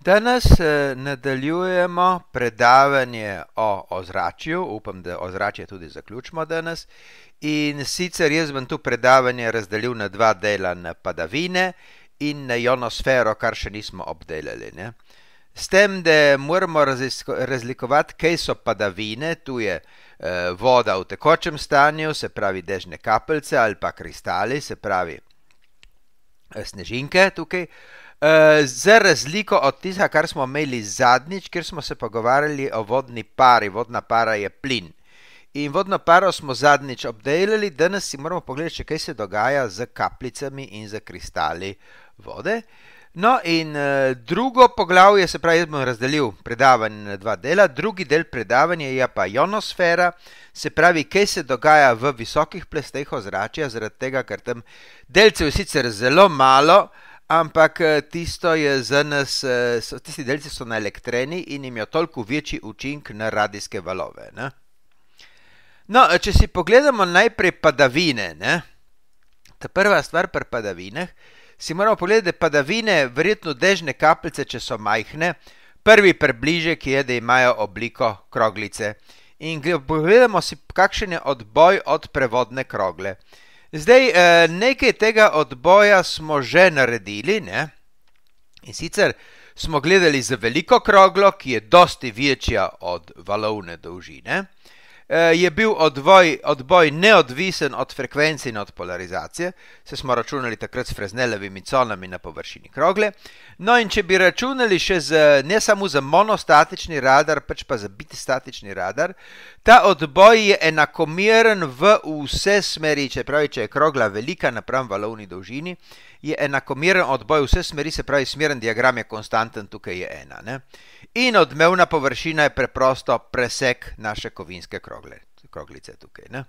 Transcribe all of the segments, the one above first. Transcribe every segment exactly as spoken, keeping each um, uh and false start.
Danes eh, nadaljujemo predavanje o ozračju, upam, da ozračje tudi zaključimo danes. In sicer jaz bom tu predavanje razdelil na dva dela, na padavine in na ionosfero, kar še nismo obdelali. Ne? S tem, da moramo razlikovati, kaj so padavine, tu je eh, voda v tekočem stanju, se pravi dežne kapljice ali pa kristali, se pravi eh, snežinke tukaj. Za razliko od tistega, kar smo imeli zadnjič, kjer smo se pogovarjali o vodni pari. Vodna para je plin. In vodno paro smo zadnjič obdelali, danes si moramo pogledati, še kaj se dogaja z kapljicami in z kristali vode. No in drugo poglavje, se pravi, jaz bom razdelil predavanje na dva dela. Drugi del predavanja je pa ionosfera, se pravi, kaj se dogaja v visokih plasteh ozračja, zaradi tega, ker tam delcev je sicer zelo malo, ampak tisto je za nas, so, tisti delci so naelektreni in imajo toliko večji učink na radijske valove. Ne? No, če si pogledamo najprej padavine, ne? Ta prva stvar pri padavinah, si moramo pogledati, da padavine, verjetno dežne kapljice, če so majhne, prvi približek je, da imajo obliko kroglice. In pogledamo si, kakšen je odboj od prevodne krogle. Zdaj, nekaj tega odboja smo že naredili, ne? In sicer smo gledali za veliko kroglo, ki je dosti večja od valovne dolžine. Je bil odboj, odboj neodvisen od frekvence in od polarizacije, se smo računali takrat s Fresnelovimi conami na površini krogle. No in če bi računali še z, ne samo za monostatični radar, pač pa za bitstatični radar, ta odboj je enakomeren v vse smeri, če pravi, če je krogla velika napram valovni dolžini, je enakomeren odboj vse smeri, se pravi, smeren diagram je konstanten, tukaj je ena. Ne? In odmevna površina je preprosto presek naše kovinske krogle, kroglice tukaj. Ne?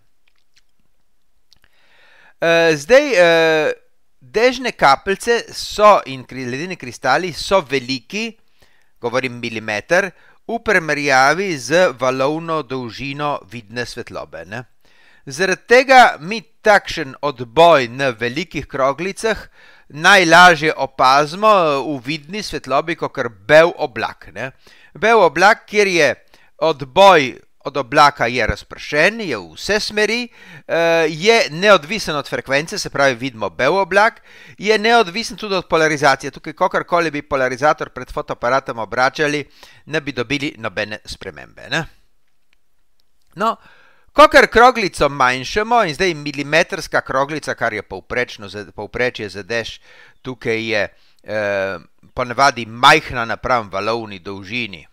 Zdaj, dežne kapljice so in ledeni kristali so veliki, govorim milimeter, v primerjavi z valovno dolžino vidne svetlobe. Ne? Zaradi tega mi takšen odboj na velikih kroglicah najlažje opazimo v vidni svetlobi, kakor bel oblak. Ne? Bel oblak, kjer je odboj od oblaka je razpršen, je v vse smeri, je neodvisen od frekvence, se pravi vidimo bel oblak, je neodvisen tudi od polarizacije. Tukaj kakorkoli bi polarizator pred fotoaparatom obračali, ne bi dobili nobene spremembe. Ne? No, kakor kroglico manjšamo, in zdaj milimetrska kroglica, kar je povprečje za dež, tukaj je eh, ponavadi majhna napram valovni dolžini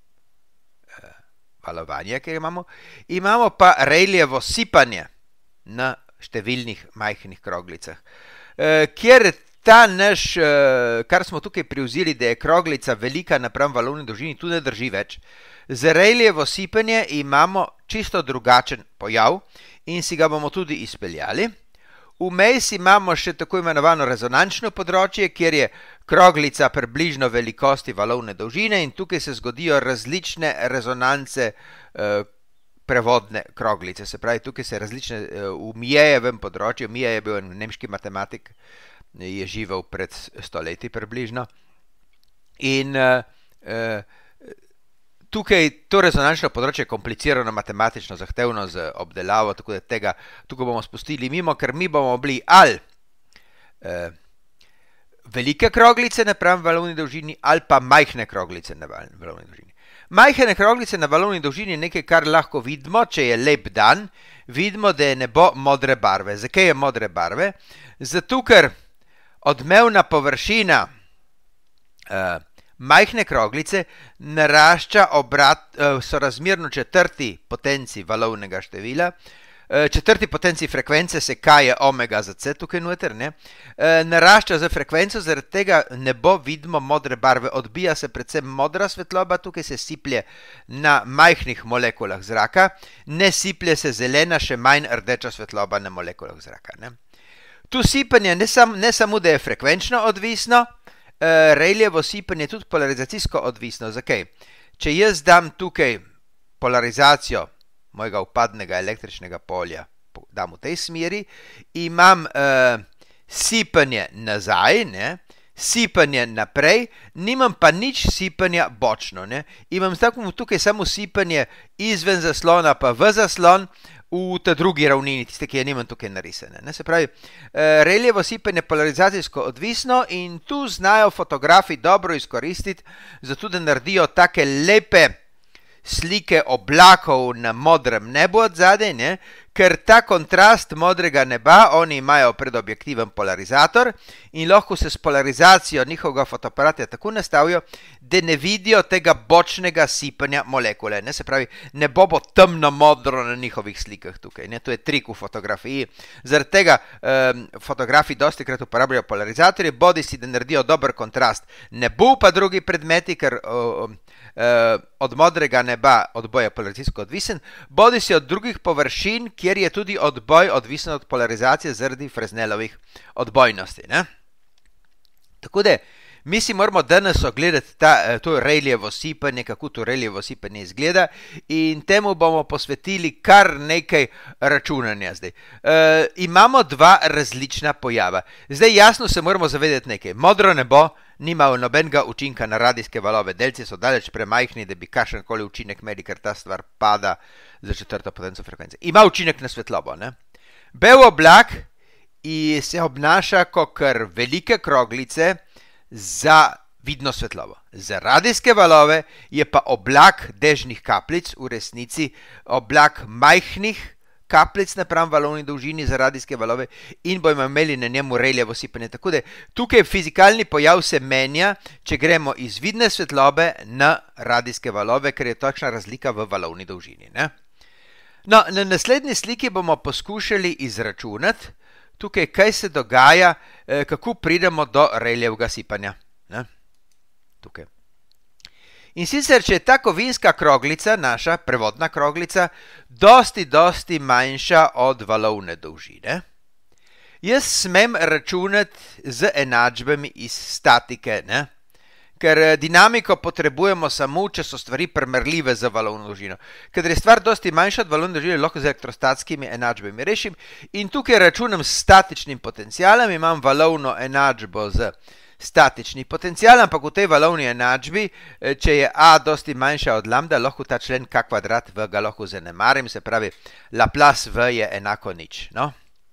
eh, valovanja, ki imamo, imamo pa Rayleighovo sipanje na številnih majhnih kroglicah, eh, kjer ta naš, eh, kar smo tukaj privzeli, da je kroglica velika napram valovni dolžini, tu ne drži več. Za Rayleighovo sipanje imamo čisto drugačen pojav in si ga bomo tudi izpeljali. Vmes imamo še tako imenovano rezonančno področje, kjer je kroglica približno velikosti valovne dolžine in tukaj se zgodijo različne rezonance eh, prevodne kroglice. Se pravi, tukaj se različne eh, v Mijejevem področju, Mijev je bil en nemški matematik, je živel pred stoletji približno. In eh, eh, tukaj to rezonančno področje je komplicirano, matematično zahtevno z obdelavo, tako da tega tukaj bomo spustili mimo, ker mi bomo bili ali eh, velike kroglice napram valovni dolžini ali pa majhne kroglice na valovni dolžini. Majhne kroglice na valovni dolžini je nekaj, kar lahko vidimo, če je lep dan, vidimo, da je nebo modre barve. Zakaj je modre barve? Zato, ker odmevna površina eh, majhne kroglice narašča obrat, sorazmerno četrti potenci valovnega števila, četrti potenci frekvence, se K je omega za C tukaj noter, ne? Narašča za frekvenco, zaradi tega ne bo vidimo modre barve, odbija se predvsem modra svetloba, tukaj se siplje na majhnih molekulah zraka, ne siplje se zelena, še manj rdeča svetloba na molekulah zraka. Ne? Tu sipanje ne, sam, ne samo, da je frekvenčno odvisno, Uh, Rayleighovo sipanje je tudi polarizacijsko odvisno. Zakaj? Če jaz dam tukaj polarizacijo mojega upadnega električnega polja, dam v tej smeri, imam uh, sipanje nazaj, ne? sipanje naprej, nimam pa nič sipanja bočno. Ne? Imam tako tukaj samo sipanje izven zaslona pa v zaslon v ta drugi ravnini, tiste, ki je nimam tukaj narisane. Ne? Se pravi, reljevo sipanje polarizacijsko odvisno in tu znajo fotografi dobro izkoristiti, zato da naredijo take lepe slike oblakov na modrem nebu od zadaj, ne? Ker ta kontrast modrega neba, oni imajo pred objektivom polarizator in lahko se s polarizacijo njihovega fotoaparata tako nastavijo, da ne vidijo tega bočnega sipanja molekule. Ne? Se pravi, nebo bo temno modro na njihovih slikah tukaj. Ne? To je trik v fotografiji. Zaradi tega um, fotografi dosti krat uporabljajo polarizatorje, bodi si, da naredijo dober kontrast nebu, pa drugi predmeti, ker uh, uh, od modrega neba odboj je polarizacijsko odvisen, bodi si od drugih površin, kjer je tudi odboj odvisen od polarizacije zaradi Fresnelovih odbojnosti. Ne? Tako da, mi si moramo danes ogledati ta, to reljevo sipanje, kako to reljevo sipanje izgleda in temu bomo posvetili kar nekaj računanja zdaj. E, imamo dva različna pojava. Zdaj jasno se moramo zavedati nekaj. Modro nebo nima nobenega učinka na radijske valove. Delci so daleč premajhni, da bi kakršenkoli učinek imeli, ker ta stvar pada za četrto potenco frekvence. Ima učinek na svetlobo. Ne? Bel oblak se obnaša kot velike kroglice za vidno svetlobo. Za radijske valove je pa oblak dežnih kapljic v resnici oblak majhnih kapljic napram valovni dolžini za radijske valove in bomo imeli na njemu reljevo sipanje. Tako da tukaj fizikalni pojav se menja, če gremo iz vidne svetlobe na radijske valove, ker je točna razlika v valovni dolžini. Ne? No, na naslednji sliki bomo poskušali izračunati tukaj, kaj se dogaja, kako pridemo do reljevega sipanja. Ne? Tukaj. In sicer, če je ta kovinska kroglica, naša prevodna kroglica, dosti, dosti manjša od valovne dolžine, jaz smem računati z enačbami iz statike, ne? Ker dinamiko potrebujemo samo, če so stvari primerljive z valovno dolžino. Ker je stvar dosti manjša od valovne dolžine, lahko z elektrostatskimi enačbami rešim. In tukaj računam s statičnim potencialom, imam valovno enačbo z statični potencial, ampak v tej valovni enačbi, če je A dosti manjša od lambda, lahko ta člen K kvadrat V ga lahko zanemarim, se pravi, Laplace V je enako nič. No?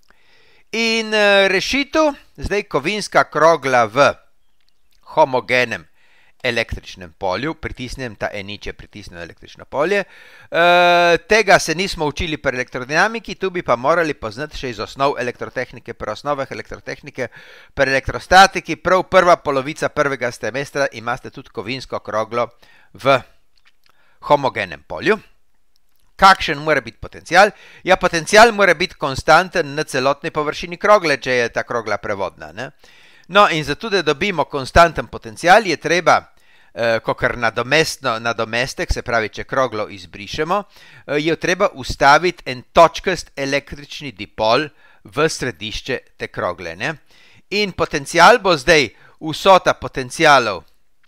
In rešitev, zdaj kovinska krogla v homogenem električnem polju, pritisnem ta E nič je pritisnjeno električno polje. E, tega se nismo učili pri elektrodinamiki, tu bi pa morali poznati še iz osnov elektrotehnike, pri osnovah elektrotehnike, pri elektrostatiki, prav prva polovica prvega semestra imate tudi kovinsko kroglo v homogenem polju. Kakšen mora biti potencial? Ja, potencial mora biti konstanten na celotni površini krogle, če je ta krogla prevodna. Ne? No, in zato, da dobimo konstanten potencial, je treba kakor nadomestno, nadomestek, se pravi, če kroglo izbrišemo, je treba ustaviti en točkast električni dipol v središče te krogle. Ne? In potencial bo zdaj vsota potencialov,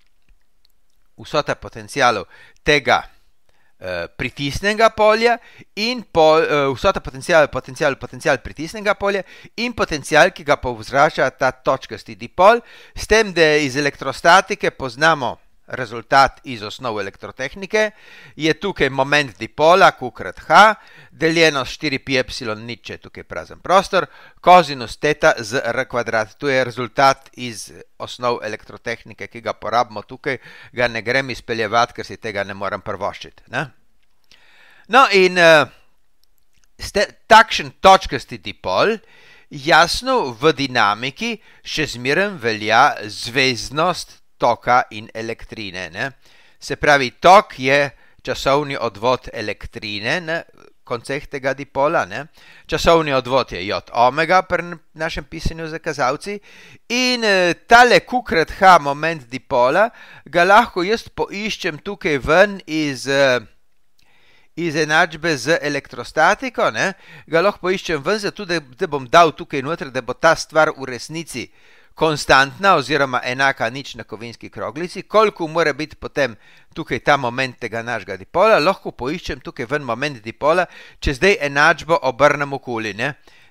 vsota potencialov tega eh, pritisnenega polja in po, eh, vsota potencial, potencial, potencial pritisnenega polja in potencial, ki ga povzrača ta točkasti dipol, s tem, da iz elektrostatike poznamo rezultat iz osnov elektrotehnike, je tukaj moment dipola Q krat H, deljeno s štiri pi epsilon nič, je tukaj prazen prostor, kozinus teta z R kvadrat. Tu je rezultat iz osnov elektrotehnike, ki ga porabimo tukaj, ga ne grem izpeljevati, ker si tega ne moram prvoščiti. Ne? No in uh, ste, takšen točkasti dipol, jasno v dinamiki še zmeraj velja zveznost toka in elektrine. Ne? Se pravi, tok je časovni odvod elektrine na konceh tega dipola. Ne? Časovni odvod je J omega pri našem pisanju za kazalci in tale Q krat H moment dipola ga lahko jaz poiščem tukaj ven iz, iz enačbe z elektrostatiko. Ne? Ga lahko poiščem ven, zato da, da bom dal tukaj noter, da bo ta stvar v resnici konstantna oziroma enaka nič na kovinski kroglici, koliko mora biti potem tukaj ta moment tega našega dipola, lahko poiščem tukaj ven moment dipola, če zdaj enačbo obrnem okoli, ne?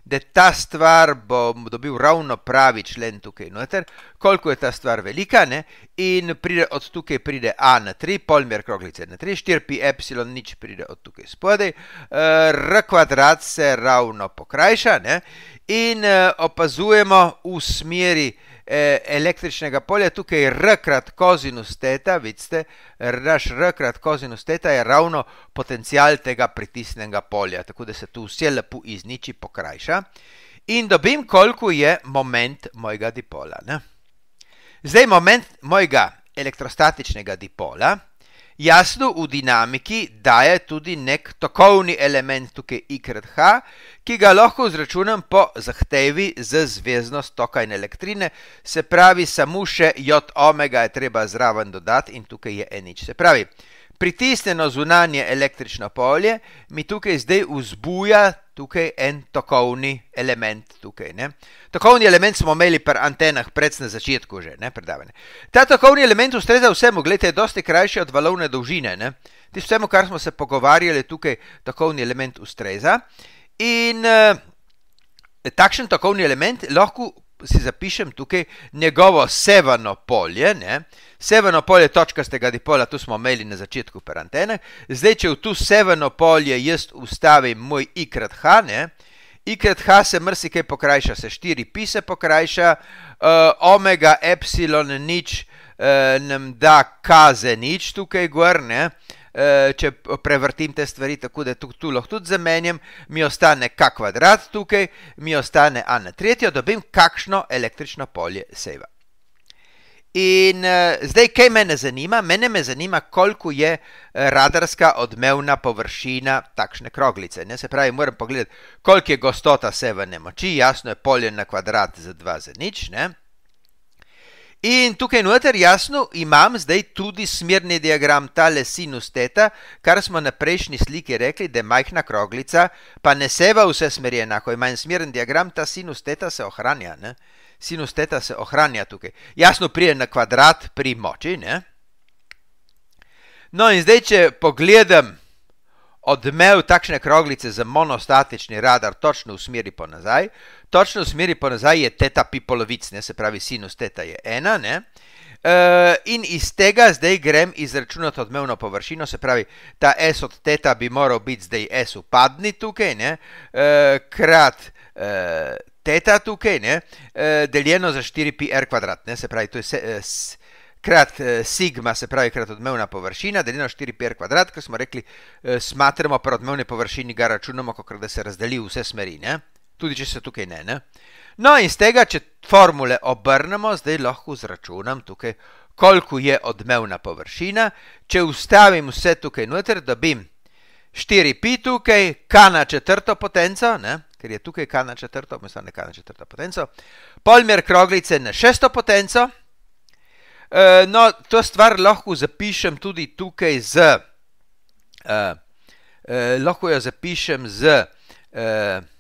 da ta stvar bo dobil ravno pravi člen tukaj noter, koliko je ta stvar velika, ne? In pride od tukaj pride a na tri, polmer kroglice na tri, štiri pi epsilon nič pride od tukaj spodaj, r kvadrat se ravno pokrajša, ne? In opazujemo v smeri električnega polja, tukaj r krat kozinus teta, vidite, naš r krat kozinus teta je ravno potencial tega pritisnenega polja, tako da se tu vse lepo izniči, pokrajša in dobim, koliko je moment mojega dipola. Ne? Zdaj, moment mojega elektrostatičnega dipola jasno v dinamiki daje tudi nek tokovni element tukaj I krat H, ki ga lahko izračunam po zahtevi z zveznost toka in elektrine, se pravi samo še J omega je treba zraven dodati in tukaj je E nič. Se pravi, pritisnjeno zunanje električno polje mi tukaj zdaj vzbuja tukaj en tokovni element tukaj, ne. Tokovni element smo imeli pri antenah pred na začetku že, ne, predavanje. Ta tokovni element ustreza vsemu, gledajte, je dosti krajši od valovne dolžine, ne. Tisto vsemu, kar smo se pogovarjali, tukaj tokovni element ustreza in uh, takšen tokovni element lahko si zapišem tukaj njegovo severno polje, ne. Severno polje točkastega dipola, tu smo imeli na začetku per antene. Zdaj, če v tu severno polje jaz ustavim moj I krat H, ne, I krat H se mrsikaj pokrajša, se štiri pi se pokrajša, uh, omega epsilon nič uh, nam da K za nič tukaj gor, ne, uh, če prevrtim te stvari, tako da tu, tu lahko tudi zamenjam, mi ostane K kvadrat tukaj, mi ostane A na tretjo, dobim kakšno električno polje seva. In uh, zdaj, kaj mene zanima? Mene me zanima, koliko je radarska odmevna površina takšne kroglice. Ne? Se pravi, moram pogledati, koliko je gostota severne moči, jasno je polje na kvadrat za dva za nič. Ne? In tukaj noter jasno imam zdaj tudi smerni diagram tale sinus teta, kar smo na prejšnji sliki rekli, da je majhna kroglica, pa ne seva vse smeri enako. Ima en smeren diagram, ta sinus teta se ohranja, ne? Sinus teta se ohranja tukaj. Jasno prije na kvadrat pri moči, ne? No in zdaj, če pogledam odmev takšne kroglice za monostatični radar točno v smeri po nazaj, točno v smeri po nazaj je teta pi polovic, ne? Se pravi, sinus teta je ena, ne? Uh, in iz tega zdaj grem izračunati odmevno površino, se pravi, ta S od teta bi moral biti zdaj S upadni tukaj, ne? Uh, krat uh, teta tukaj, ne, deljeno za štiri pi r kvadrat, ne, se pravi, to je se, s, krat sigma, se pravi, krat odmevna površina, deljeno štiri pi r kvadrat, ker smo rekli, smatramo pri odmevni površini, ga računamo, kakor da se razdeli vse smeri, ne, tudi če se tukaj ne, ne. No, in z tega, če formule obrnemo, zdaj lahko zračunam tukaj, koliko je odmevna površina, če ustavim vse tukaj noter, dobim štiri pi tukaj, K na četrto potenco, ne, ker je tukaj K na četrto, mislim, ne K na četrto potenco, polmer kroglice na šesto potenco, e, no, to stvar lahko zapišem tudi tukaj z, e, e, lahko jo zapišem z, e,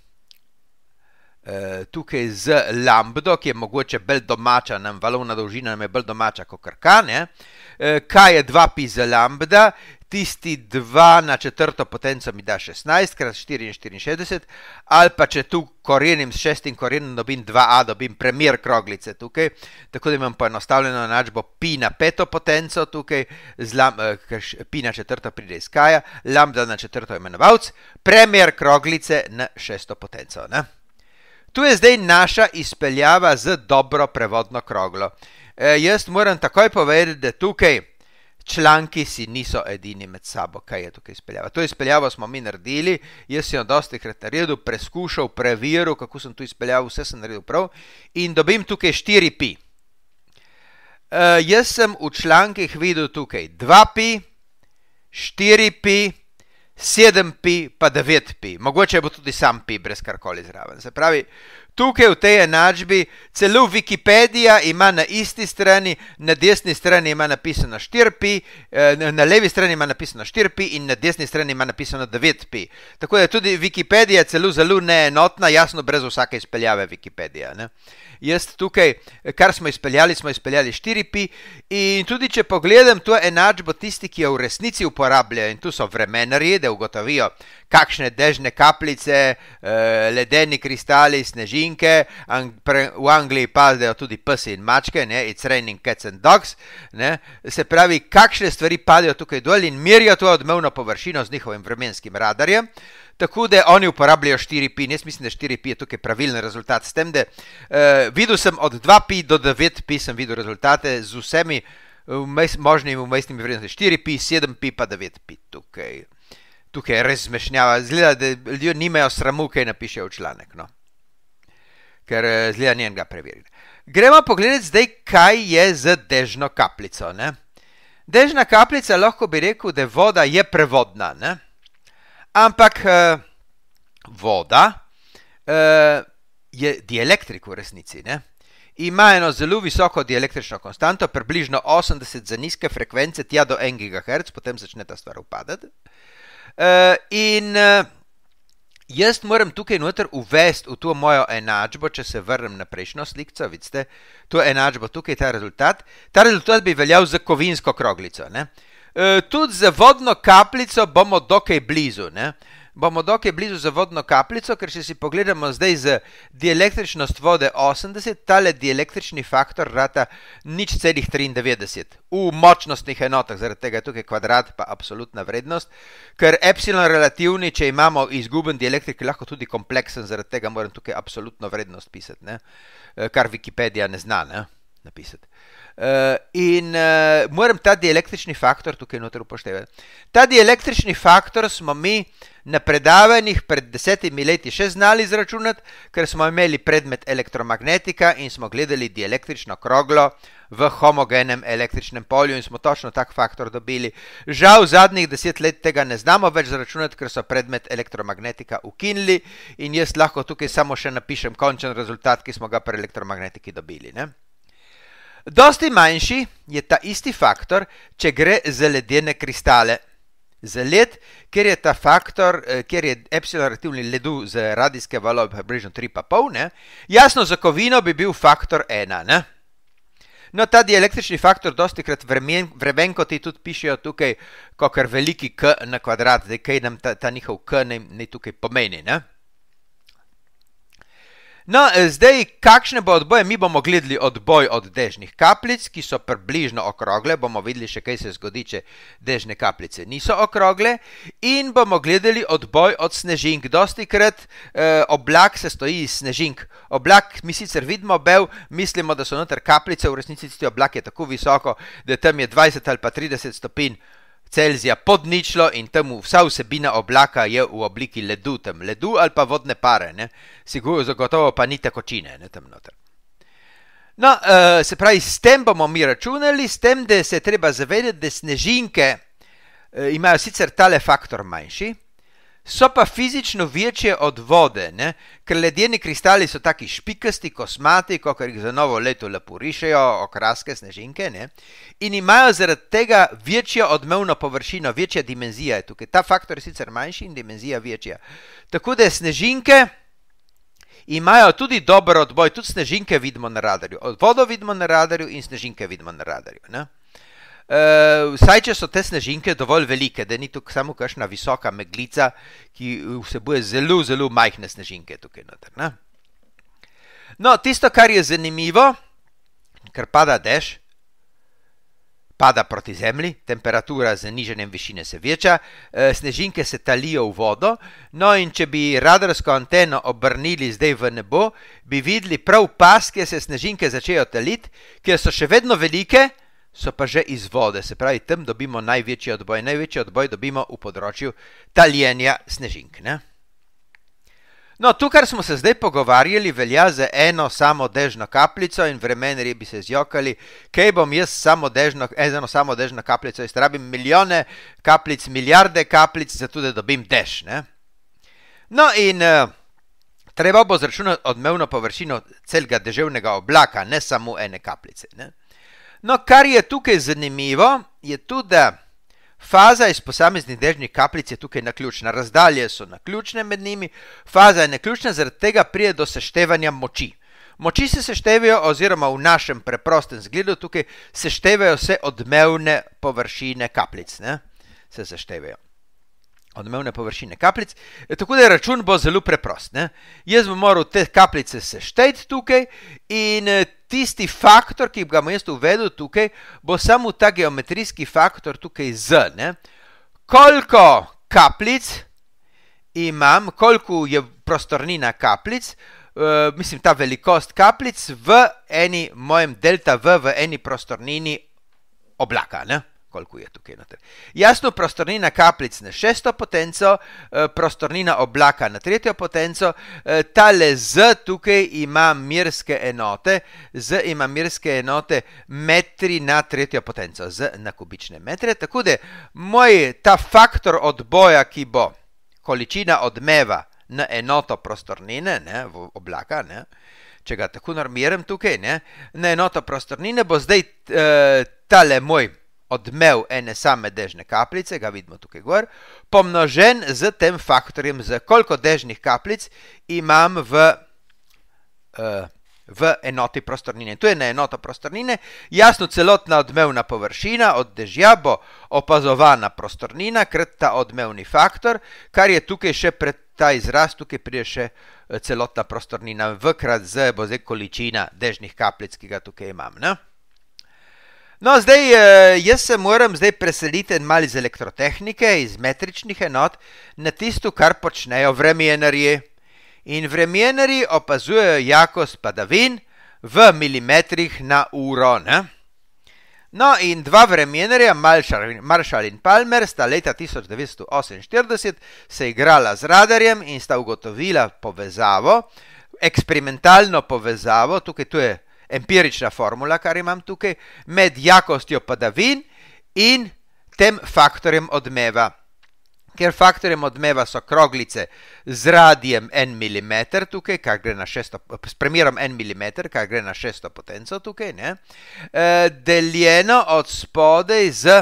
e, tukaj z lambdo, ki je mogoče bolj domača, nam valovna dolžina nam je bolj domača kot K, ne, e, K je dva pi za lambda, tisti dva na četrto potenco mi da šestnajst krat štiriinštirideset, ali pa če tu korenim s šestim korenom dobim dva a, dobim premer kroglice tukaj, tako da imam poenostavljeno enačbo pi na peto potenco tukaj, lam, pi na četrto pride iz K-ja, lambda na četrto imenovalc, premer kroglice na šesto potenco. Ne? Tu je zdaj naša izpeljava z dobro prevodno kroglo. E, jaz moram takoj povedati, da tukaj članki si niso edini med sabo, kaj je tukaj izpeljava. To izpeljavo smo mi naredili, jaz sem jo dosti krat naredil, preskušal, preveril, kako sem tu izpeljavo, vse sem naredil prav in dobim tukaj štiri pi. Uh, jaz sem v člankih videl tukaj dva pi, štiri pi, sedem pi, pa devet pi. Mogoče bo tudi sam pi, brez karkoli zraven. Se pravi, tukaj v tej enačbi celo Wikipedija ima na isti strani, na desni strani ima napisano štiri pi, na levi strani ima napisano štiri pi in na desni strani ima napisano devet pi. Tako da tudi Wikipedija celo zelo neenotna, jasno brez vsake izpeljave Wikipedija. Ne? Jaz tukaj, kar smo izpeljali, smo izpeljali štiri pi in tudi če pogledam to enačbo tisti, ki jo v resnici uporabljajo in tu so vremenarji, da ugotovijo, kakšne dežne kapljice, ledeni kristali, snežinke, v Angliji padajo tudi psi in mačke, ne, it's raining cats and dogs, ne, se pravi, kakšne stvari padajo tukaj dol in merijo to odmevno površino z njihovim vremenskim radarjem, tako da oni uporabljajo štiri pi, jaz mislim, da štiri pi je tukaj pravilen rezultat, s tem, da uh, videl sem od dva pi do devet pi sem videl rezultate z vsemi možnimi umestnimi vrednosti, štiri pi, sedem pi pa devet pi, tukaj, tukaj je res zmešnjava, zgleda, da ljudje nimajo sramu, kaj napišejo v članek, no, ker zgleda njenega preveriti. Gremo pogledati zdaj, kaj je z dežno kapljico, ne. Dežna kapljica, lahko bi rekel, da voda je prevodna, ne. Ampak uh, voda uh, je dielektrik v resnici, ne? Ima eno zelo visoko dielektrično konstanto, približno osemdeset za nizke frekvence, tja do en gigaherc, potem začne ta stvar upadati. Uh, in uh, jaz moram tukaj noter uvesti v to mojo enačbo, če se vrnem na prejšnjo slikco, vidite, to enačbo, tukaj je ta rezultat. Ta rezultat bi veljal za kovinsko kroglico, ne? Uh, tudi za vodno kapljico bomo dokaj blizu, ne? Bomo dokaj blizu za vodno kapljico, ker če si pogledamo zdaj z dielektričnost vode osemdeset, tale dielektrični faktor rata nič celih triindevetdeset v močnostnih enotah, zaradi tega je tukaj kvadrat pa absolutna vrednost, ker epsilon relativni, če imamo izguben dielektrik, je lahko tudi kompleksen, zaradi tega moram tukaj absolutno vrednost pisati, ne? Kar Wikipedija ne zna, ne? Napisati. Uh, in uh, moram ta dielektrični faktor tukaj noter upoštevati. Ta dielektrični faktor smo mi na predavanjih pred desetimi leti še znali izračunati, ker smo imeli predmet elektromagnetika in smo gledali dielektrično kroglo v homogenem električnem polju in smo točno tak faktor dobili. Žal zadnjih deset let tega ne znamo več zračunati, ker so predmet elektromagnetika ukinili in jaz lahko tukaj samo še napišem končen rezultat, ki smo ga pri elektromagnetiki dobili, ne? Dosti manjši je ta isti faktor, če gre za ledene kristale. Za led, ker je ta faktor, ker je epsilon relativni ledu z radijske valove približno tri pa pol, ne? Jasno, za kovino bi bil faktor ena, ne? No, ta dielektrični faktor dosti krat vremen, vremenkoti tudi pišejo tukaj, kakor veliki k na kvadrat, zdaj kaj nam ta, ta njihov k ne, ne tukaj pomeni, ne? No, zdaj, kakšne bo odboje? Mi bomo gledali odboj od dežnih kapljic, ki so približno okrogle, bomo videli še, kaj se zgodi, če dežne kapljice niso okrogle, in bomo gledali odboj od snežink. Dosti krat eh, oblak se stoji iz snežink. Oblak mi sicer vidimo bel, mislimo, da so noter kapljice, v resnici tisti oblak je tako visoko, da tam je dvajset ali pa trideset stopinj Celzija pod ničlo in tam vsa vsebina oblaka je v obliki ledu, tam ledu ali pa vodne pare, ne? Sigurno, zagotovo pa ni tekočine, ne, tam noter. No, uh, se pravi, s tem bomo mi računali, s tem, da se je treba zavedati, da snežinke uh, imajo sicer tale faktor manjši, so pa fizično večje od vode, ne? Ker ledeni kristali so taki špikasti, kosmati, kakor jih za novo leto lepo rišejo, okraske snežinke, ne? In imajo zaradi tega večjo odmevno površino, večja dimenzija je tukaj. Ta faktor je sicer manjši in dimenzija večja. Tako da snežinke imajo tudi dober odboj, tudi snežinke vidimo na radarju. Od vodo vidimo na radarju in snežinke vidimo na radarju, ne? Uh, vsaj, če so te snežinke dovolj velike, da ni tukaj samo kakšna visoka meglica, ki vsebuje zelo, zelo majhne snežinke tukaj noter, ne? No, tisto, kar je zanimivo, ker pada dež, pada proti zemlji, temperatura z nižanjem višine se veča, uh, snežinke se talijo v vodo, no in če bi radarsko anteno obrnili zdaj v nebo, bi videli prav pas, kjer se snežinke začejo taliti, kjer so še vedno velike, so pa že iz vode, se pravi, tam dobimo največji odboj. Največji odboj dobimo v področju taljenja snežink, ne? No, tu, kar smo se zdaj pogovarjali, velja za eno samo dežno kapljico in vremenarji bi se zjokali, kaj bom jaz samo dežno, eno samo dežno kapljico, jaz rabim milijone kapljic, milijarde kapljic, zato da dobim dež, ne? No, in uh, treba bo zračunati odmevno površino celega deževnega oblaka, ne samo ene kapljice, ne? No, kar je tukaj zanimivo, je tudi, da faza iz posameznih dežnih kapljic je tukaj naključna. Razdalje so naključne med njimi, faza je naključna, zaradi tega pride do seštevanja moči. Moči se seštevajo, oziroma v našem preprostem zgledu tukaj seštevajo se odmevne površine kapljic, ne? Se seštevajo. odmevne površine kapljic. Tako da račun bo zelo preprost. Ne? Jaz bom moral te kapljice sešteti tukaj in tisti faktor, ki ga bom jaz uvedel tukaj, bo samo ta geometrijski faktor tukaj z. Ne? Koliko kapljic imam, koliko je prostornina kapljic, uh, mislim ta velikost kapljic v eni mojem delta V v eni prostornini oblaka, ne? Koliko je tukaj noter. Jasno, prostornina kapljic na šesto potenco, prostornina oblaka na tretjo potenco, tale z tukaj ima merske enote, z ima merske enote metri na tretjo potenco, z na kubične metre, tako da moj ta faktor odboja, ki bo količina odmeva na enoto prostornine, ne, v oblaka, ne, če ga tako normiram tukaj, ne, na enoto prostornine bo zdaj uh, tale moj odmev ene same dežne kapljice, ga vidimo tukaj gor, pomnožen z tem faktorjem, z koliko dežnih kapljic imam v, uh, v enoti prostornine. To je na enoto prostornine. Jasno, celotna odmevna površina od dežja bo opazovana prostornina, krat ta odmevni faktor, kar je tukaj še pred ta izraz, tukaj pride še celotna prostornina, vkrat z bo zdaj količina dežnih kapljic, ki ga tukaj imam, ne? No, zdaj, jaz se moram zdaj preseliti malo iz elektrotehnike, iz metričnih enot, na tisto, kar počnejo vremenarji. In vremenarji opazujejo jakost padavin v milimetrih na uro, ne? No, in dva vremenarja, Marshall in Palmer, sta leta tisoč devetsto oseminštirideset se igrala z radarjem in sta ugotovila povezavo, eksperimentalno povezavo, tukaj tu je empirična formula, kar imam tukaj, med jakostjo padavin in tem faktorjem odmeva. Ker faktorjem odmeva so kroglice z radijem en milimeter tukaj, kar gre na šesto, s premerom en milimeter, kar gre na šesto potenco tukaj, ne, e, deljeno od spodaj z,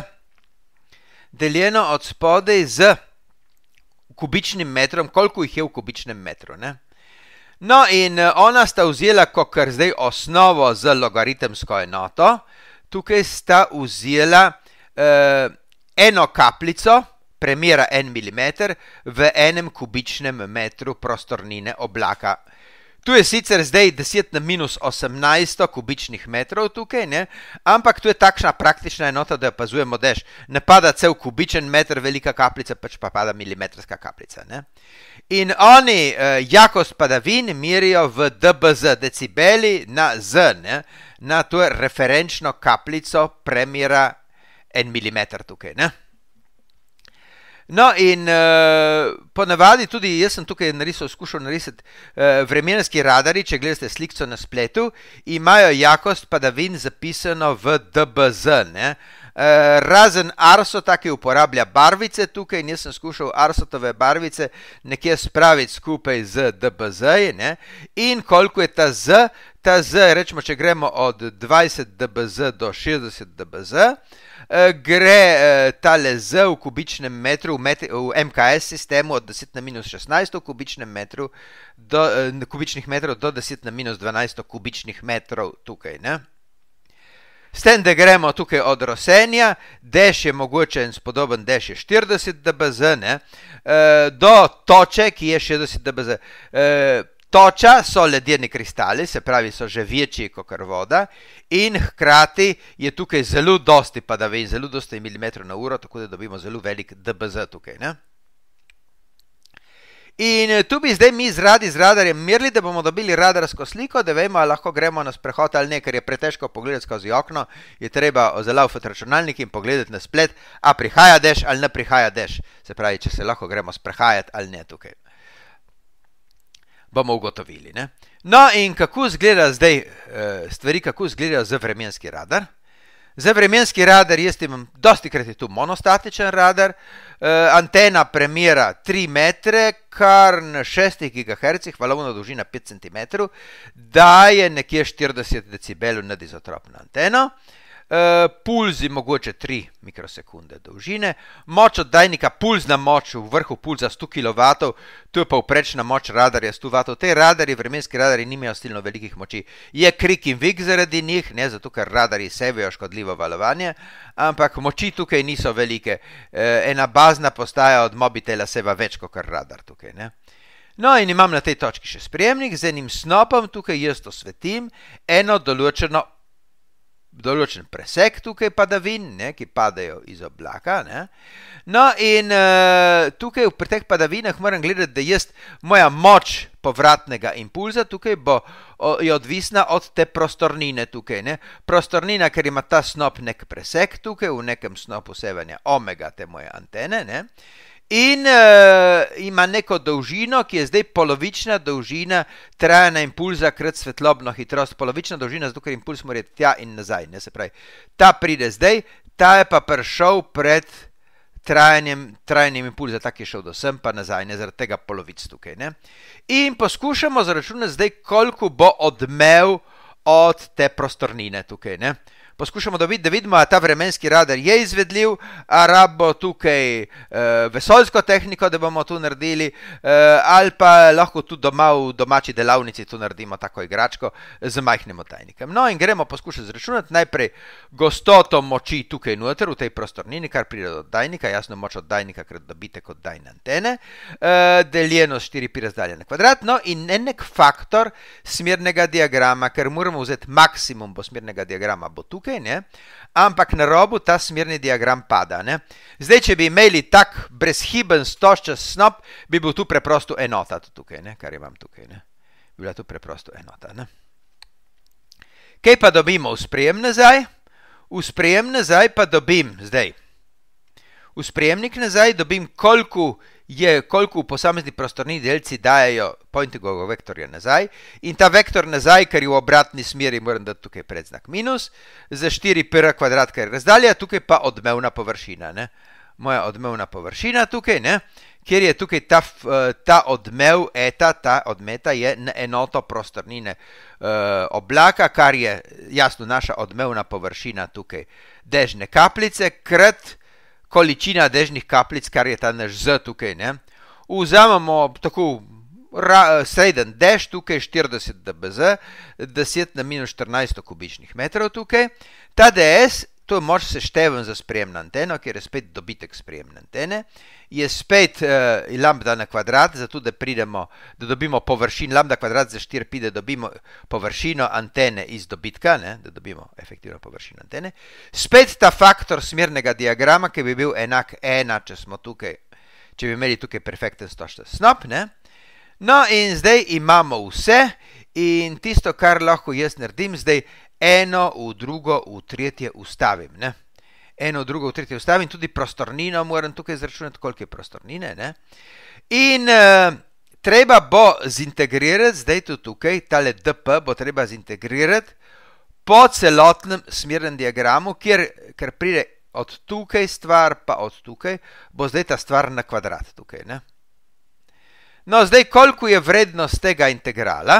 deljeno od spodaj z kubičnim metrom, koliko jih je v kubičnem metru, ne. No, in ona sta vzela, kakor zdaj osnovo z logaritemsko enoto, tukaj sta vzela eh, eno kapljico, premera en milimeter, v enem kubičnem metru prostornine oblaka. Tu je sicer zdaj deset na minus osemnajst kubičnih metrov tukaj, ne? Ampak tu je takšna praktična enota, da opazujemo dež. Ne pada cel kubičen meter velika kapljica, pač pa pada milimetrska kapljica, ne? In oni eh, jakost padavin merijo v D B Z, decibeli na Z, ne? Na to referenčno kapljico premera en milimeter tukaj, ne? No, in uh, ponavadi tudi, jaz sem tukaj narisal, skušal narisati uh, vremenski radari, če gledate slikco na spletu, imajo jakost padavin zapisano v D B Z, ne? Uh, razen Arsota, ki uporablja barvice tukaj, in jaz sem skušal Arsotove barvice nekje spraviti skupaj z D B Z, ne? In koliko je ta Z, ta Z, rečemo, če gremo od dvajset D B Z do šestdeset D B Z, gre tale Z v kubičnem metru v, v M K S sistemu od deset na minus šestnajst kubičnem metru do, kubičnih metrov do deset na minus dvanajst kubičnih metrov tukaj, ne? S tem, da gremo tukaj od Rosenja, dež je mogoče en spodoben dež je štirideset D B Z, ne? Do toče, ki je šestdeset D B Z. Toča so ledeni kristali, se pravi, so že večji kakor voda in hkrati je tukaj zelo dosti padavin, zelo dosti milimetrov na uro, tako da dobimo zelo velik D B Z tukaj, ne? In tu bi zdaj mi z radi z radarjem merili, da bomo dobili radarsko sliko, da vemo, ali lahko gremo na sprehod ali ne, ker je pretežko pogledati skozi okno, je treba zalaufati računalnik in pogledati na splet, a prihaja dež ali ne prihaja dež, se pravi, če se lahko gremo sprehajati ali ne tukaj. Bomo ugotovili, ne? No, in kako izgleda zdaj stvari, kako izgledajo za vremenski radar? Za vremenski radar, jaz imam, dosti krat je tu monostatičen radar, antena premera tri metre, kar na šestih gigahercih, valovna dolžina pet centimetrov, daje nekje štirideset decibelov nad izotropno anteno. Uh, pulzi mogoče tri mikrosekunde dolžine, moč oddajnika, pulzna moč v vrhu pulza sto kilovatov, tu je pa vprečna moč radarja sto vatov. Te radari, vremenski radari nimajo stilno velikih moči. Je krik in vik zaradi njih, ne zato ker radari sevejo škodljivo valovanje, ampak moči tukaj niso velike. Uh, ena bazna postaja od mobitela seva več kot radar tukaj, ne. No in imam na tej točki še sprejemnik, z enim snopom tukaj jaz osvetim eno določeno določen presek tukaj padavin, ne, ki padajo iz oblaka. Ne. No in uh, tukaj pri teh padavinah moram gledati, da jaz, moja moč povratnega impulza tukaj bo o, je odvisna od te prostornine tukaj. Ne. Prostornina, ker ima ta snop nek presek tukaj, v nekem snopu sevanja omega te moje antene, ne. In uh, ima neko dolžino, ki je zdaj polovična dolžina trajanja impulza krat svetlobno hitrost. Polovična dolžina, zato ker impuls mora tja in nazaj. Ne? Se pravi, ta pride zdaj, ta je pa prišel pred trajanjem, trajanjem impulza, tak je šel do sem pa nazaj, ne zaradi tega polovic tukaj. Ne? In poskušamo zaračunati zdaj, koliko bo odmev od te prostornine tukaj. Ne? Poskušamo dobiti, da vidimo, da ta vremenski radar je izvedljiv, a rabo tukaj e, vesoljsko tehniko, da bomo tu naredili, e, ali pa lahko tu doma v domači delavnici tu naredimo tako igračko z majhnim oddajnikom. No in gremo poskušati zračunati najprej gostoto moči tukaj noter v tej prostornini, kar pride od oddajnika, jasno moč oddajnika, krat dobitek oddajne antene, e, deljeno s štiri pi razdalje na kvadrat, no in enek faktor smernega diagrama, ker moramo vzeti maksimum bo smernega diagrama, bo tukaj, ne? Ampak na robu ta smerni diagram pada. Ne? Zdaj, če bi imeli tak brezhiben stožčast snop, bi bil tu preprosto enota, tukaj, ne? Kar imam tukaj. Ne? Bi bila tu preprosto enota. Ne? Kaj pa dobimo v sprejem nazaj? V sprejem nazaj pa dobim zdaj. V sprejemnik nazaj dobim, koliko je, koliko v posamezni prostorni delci dajajo Poyntingovega vektorja nazaj. In ta vektor nazaj, ker je v obratni smeri, moram dati tukaj predznak minus, za štiri pi r kvadrat, ker je razdalja, tukaj pa odmevna površina. Ne? Moja odmevna površina tukaj, ne? Kjer je tukaj ta, ta odmev, eta, ta odmeta je na enoto prostornine uh, oblaka, kar je jasno naša odmevna površina tukaj dežne kapljice, krat količina dežnih kapljic, kar je ta naš Z tukaj. Ne? Vzamemo tako ra, sreden dež tukaj, štirideset dBz, deset na minus štirinajst kubičnih metrov tukaj. Ta D S, to je moč sešteven za sprejemno anteno, ker je spet dobitek sprejemne antene, je spet uh, lambda na kvadrat, zato da pridemo, da dobimo površin, lambda kvadrat za štiri pi, da dobimo površino antene iz dobitka, ne, da dobimo efektivno površino antene. Spet ta faktor smernega diagrama, ki bi bil enak ena, če smo tukaj, če bi imeli tukaj perfekten stožčast snop, ne. No in zdaj imamo vse in tisto, kar lahko jaz naredim, zdaj eno v drugo, v tretje ustavim, ne. Eno v drugo, v tretje ustavim, tudi prostornino moram tukaj zračunati, koliko je prostornine, ne. In uh, treba bo zintegrirati, zdaj tu tukaj, tale dp bo treba zintegrirati po celotnem smernem diagramu, kjer, ker pride od tukaj stvar, pa od tukaj, bo zdaj ta stvar na kvadrat tukaj, ne. No, zdaj, koliko je vrednost tega integrala?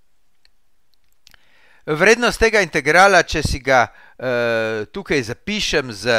Vrednost tega integrala, če si ga uh, tukaj zapišem z,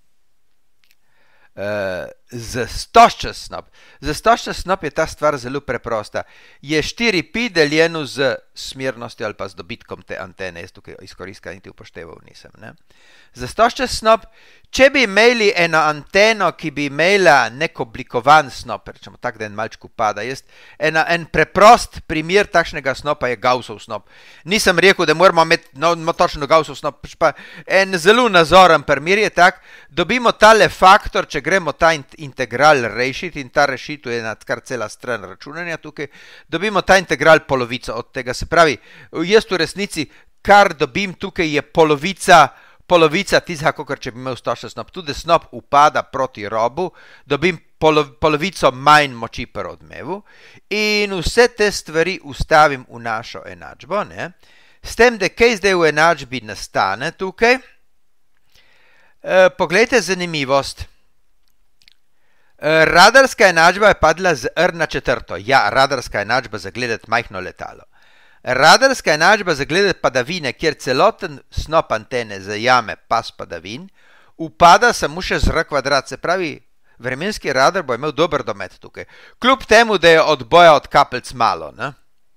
uh, z stožčast snop. Za stožčast snop je ta stvar zelo preprosta. Je štiri pi deljeno z smernostjo ali pa z dobitkom te antene. Jaz tukaj izkoristka niti upošteval nisem. Ne? Za stožčast snop, če bi imeli eno anteno, ki bi imela nek oblikovan snop, rečemo tak, da en malčku pada, jaz, ena, en preprost primer takšnega snopa je Gaussov snop. Nisem rekel, da moramo imeti no, no, točno Gaussov snop, pa en zelo nazoren primer je tak, dobimo tale faktor, če gremo ta integral rešiti in ta rešitev je na kar cela stran računanja tukaj, dobimo ta integral polovico od tega, se pravi, jaz v resnici, kar dobim tukaj je polovica polovica tizha, kakor če bi imel stožčast snop. Tudi snop upada proti robu, dobim polo, polovico manj moči pri odmevu in vse te stvari ustavim v našo enačbo. Ne? S tem, da kaj zdaj v enačbi nastane tukaj. E, poglejte zanimivost. E, radarska enačba je padla z R na četrto. Ja, radarska enačba za gledati majhno letalo. radarska enačba za gledati padavine, kjer celoten snop antene zajame pas padavin, upada samo še z R kvadrat, se pravi, vremenski radar bo imel dober domet tukaj. Kljub temu, da je odboja od kapljic malo. Ne?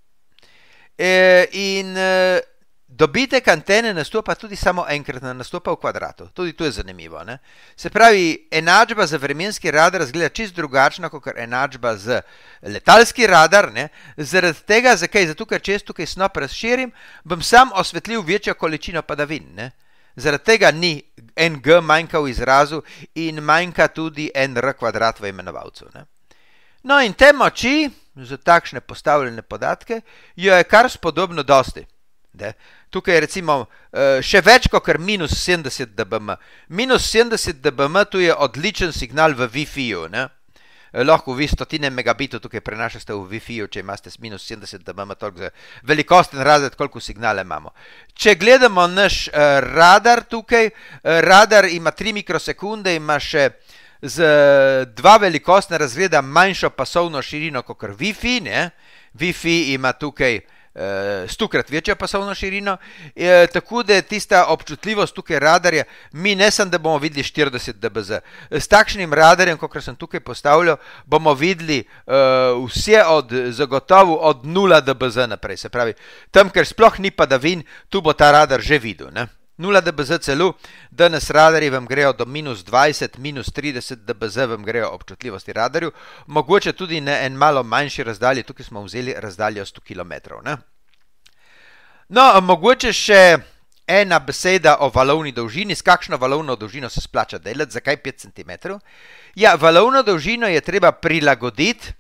E, in e, dobitek antene nastopa tudi samo enkrat, nastopa v kvadratu. Tudi to je zanimivo. Ne? Se pravi, enačba za vremenski radar zgleda čist drugačna, kot enačba za letalski radar. Ne? Zaradi tega, zakaj? Zato, ker če jaz tukaj snop razširim, bom sam osvetlil večjo količino padavin. Ne? Zaradi tega ni en G manjka v izrazu in manjka tudi en R kvadrat v imenovalcu. Ne? No in te moči, za takšne postavljene podatke, jo je kar spodobno dosti. De? Tukaj je recimo še več kot minus sedemdeset dBm. Minus sedemdeset dBm tu je odličen signal v Wi-Fi-ju. Lahko vi stotine megabitov tukaj prenašate v Wi-Fi-ju, če imate minus sedemdeset dBm, toliko za velikosten razred, koliko signale imamo. Če gledamo naš uh, radar tukaj, uh, radar ima tri mikrosekunde, ima še z dva velikostna razreda manjšo pasovno širino kot Wi-Fi, ne? Wi-Fi ima tukaj stokrat večjo pasovno širino, e, tako da tista občutljivost tukaj radarja, mi ne sem, da bomo videli štirideset dBz. S takšnim radarjem, kot sem tukaj postavljal, bomo videli uh, vse od, zagotovo od nula dBz naprej. Se pravi, tam, ker sploh ni padavin, tu bo ta radar že videl. Ne? nula dBz celo, danes radarji vam grejo do minus dvajset, minus trideset dBz vam grejo občutljivosti radarju, mogoče tudi na en malo manjši razdalji, tukaj smo vzeli razdaljo sto kilometrov. Ne? No, mogoče še ena beseda o valovni dolžini, s kakšno valovno dolžino se splača delati, zakaj pet centimetrov? Ja, valovno dolžino je treba prilagoditi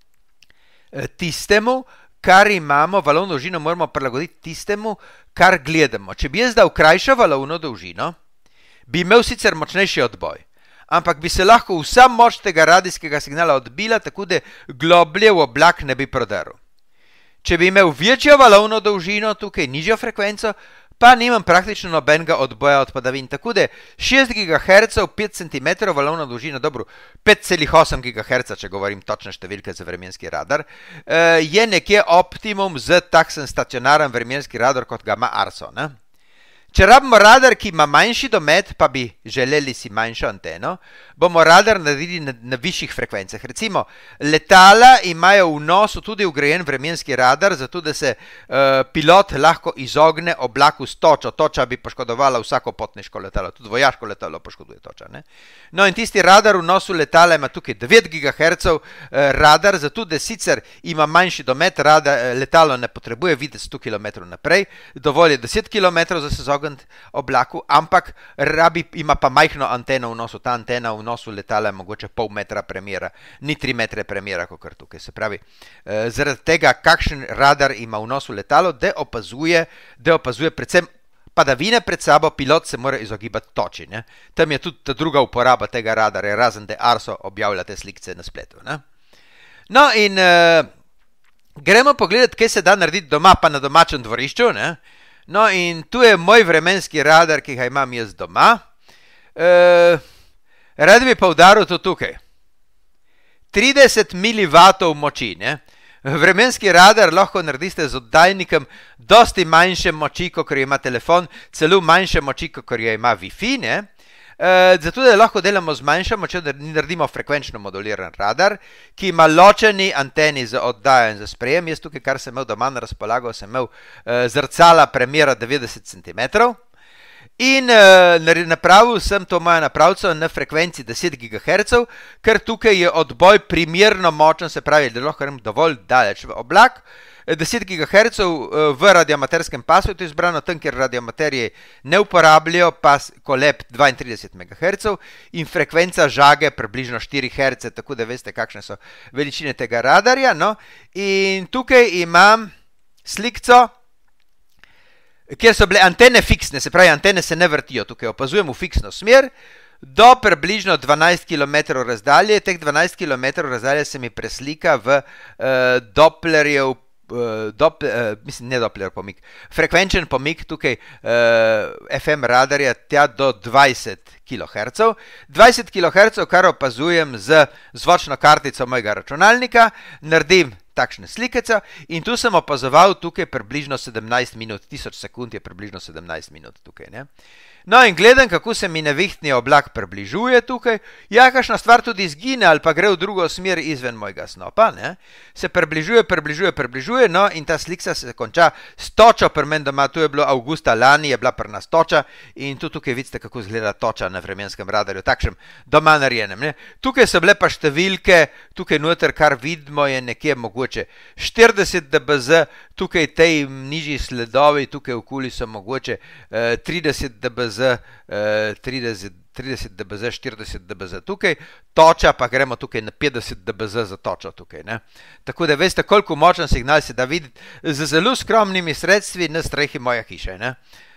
tistemu, kar imamo, valovno dolžino moramo prilagoditi tistemu, kar gledamo. Če bi jaz dal krajšo valovno dolžino, bi imel sicer močnejši odboj, ampak bi se lahko vsa moč tega radijskega signala odbila, tako da globlje v oblak ne bi prodrl. Če bi imel večjo valovno dolžino, tukaj nižjo frekvenco, pa nimam praktično nobenega odboja od padavin. Tako da šest gigahercev, pet centimetrov valovna dolžina, dobro, pet celih osem gigaherca, če govorim točne številke za vremenski radar, je nekje optimum za takšen stacionaren vremenski radar, kot ga ima Arso. Ne? Če rabimo radar, ki ima manjši domet, pa bi želeli si manjšo anteno, bomo radar naredili na, na višjih frekvencah. Recimo, letala imajo v nosu tudi vgrajen vremenski radar, zato da se uh, pilot lahko izogne oblaku s točo. Toča bi poškodovala vsako potniško letalo, tudi vojaško letalo poškoduje toča. Ne? No in tisti radar v nosu letala ima tukaj devet gigahercev uh, radar, zato da sicer ima manjši domet, radar, letalo ne potrebuje videti sto kilometrov naprej, dovolj je deset kilometrov za sezon oblaku, ampak rabi, ima pa majhno anteno v nosu. Ta antena v nosu letala je mogoče pol metra premjera, ni tri metre premjera, kot kar tukaj. Se pravi, eh, zaradi tega, kakšen radar ima v nosu letalo, da opazuje, da opazuje predvsem padavine pred sabo, pilot se mora izogibati toči. Ne? Tam je tudi ta druga uporaba tega radarja, razen da Arso objavlja te slikce na spletu. Ne? No in eh, gremo pogledati, kaj se da narediti doma, pa na domačem dvorišču, ne? No in tu je moj vremenski radar, ki ga imam jaz doma. E, rad bi poudaril to tukaj. trideset milivatov moči. Ne? Vremenski radar lahko naredite z oddajnikom dosti manjše moči, kot jo ima telefon, celo manjše moči, kot jo ima Wi-Fi. Ne? E, zato, da lahko delamo z manjšo močjo, da naredimo frekvenčno moduliran radar, ki ima ločeni anteni za oddajo in za sprejem. Jaz tukaj, kar sem imel doma na razpolago, sem imel e, zrcala premjera devetdeset centimetrov in e, napravil sem to mojo napravco na frekvenci deset gigahercev, ker tukaj je odboj primerno močen, se pravi, da lahko grem dovolj daleč v oblak. deset gigahercev v radioamaterskem pasu je to izbrano, tam, kjer radioamaterije ne uporabljajo, pas koleb dvaintrideset megahercev in frekvenca žage približno štiri herce, tako da veste, kakšne so veličine tega radarja. No? In tukaj imam slikco, kjer so bile antene fiksne, se pravi, antene se ne vrtijo, tukaj opazujem v fiksno smer, do približno dvanajst kilometrov razdalje. Teh dvanajst kilometrov razdalje se mi preslika v uh, Dopplerjev Doppler, uh, mislim, ne Doppler pomik, frekvenčen pomik tukaj uh, F M radarja tja do dvajset kilohercev. dvajset kilohercev, kar opazujem z zvočno kartico mojega računalnika, naredim takšne slikeca in tu sem opazoval tukaj približno sedemnajst minut, tisoč sekund je približno sedemnajst minut tukaj, ne. No in gledam, kako se mi nevihtni oblak približuje tukaj, ja, kakšna stvar tudi izgine ali pa gre v drugo smer izven mojega snopa, ne, se približuje, približuje, približuje, no in ta slika se konča s točo pri meni doma, tu je bilo avgusta lani, je bila pri nas toča in tu tukaj vidite, kako izgleda toča na vremenskem radarju, takšnem doma narejenem, ne. Tukaj so bile pa številke, tukaj noter, kar vidimo, je nekje mogoče štirideset dBz, tukaj tej nižji sledovi, tukaj okoli so mogoče eh, trideset dBz, trideset, trideset dBz, štirideset dBz tukaj, toča pa gremo tukaj na petdeset dBz za točo tukaj, ne. Tako da veste, koliko močen signal se da videti z zelo skromnimi sredstvi na strehi moje hiše, ne.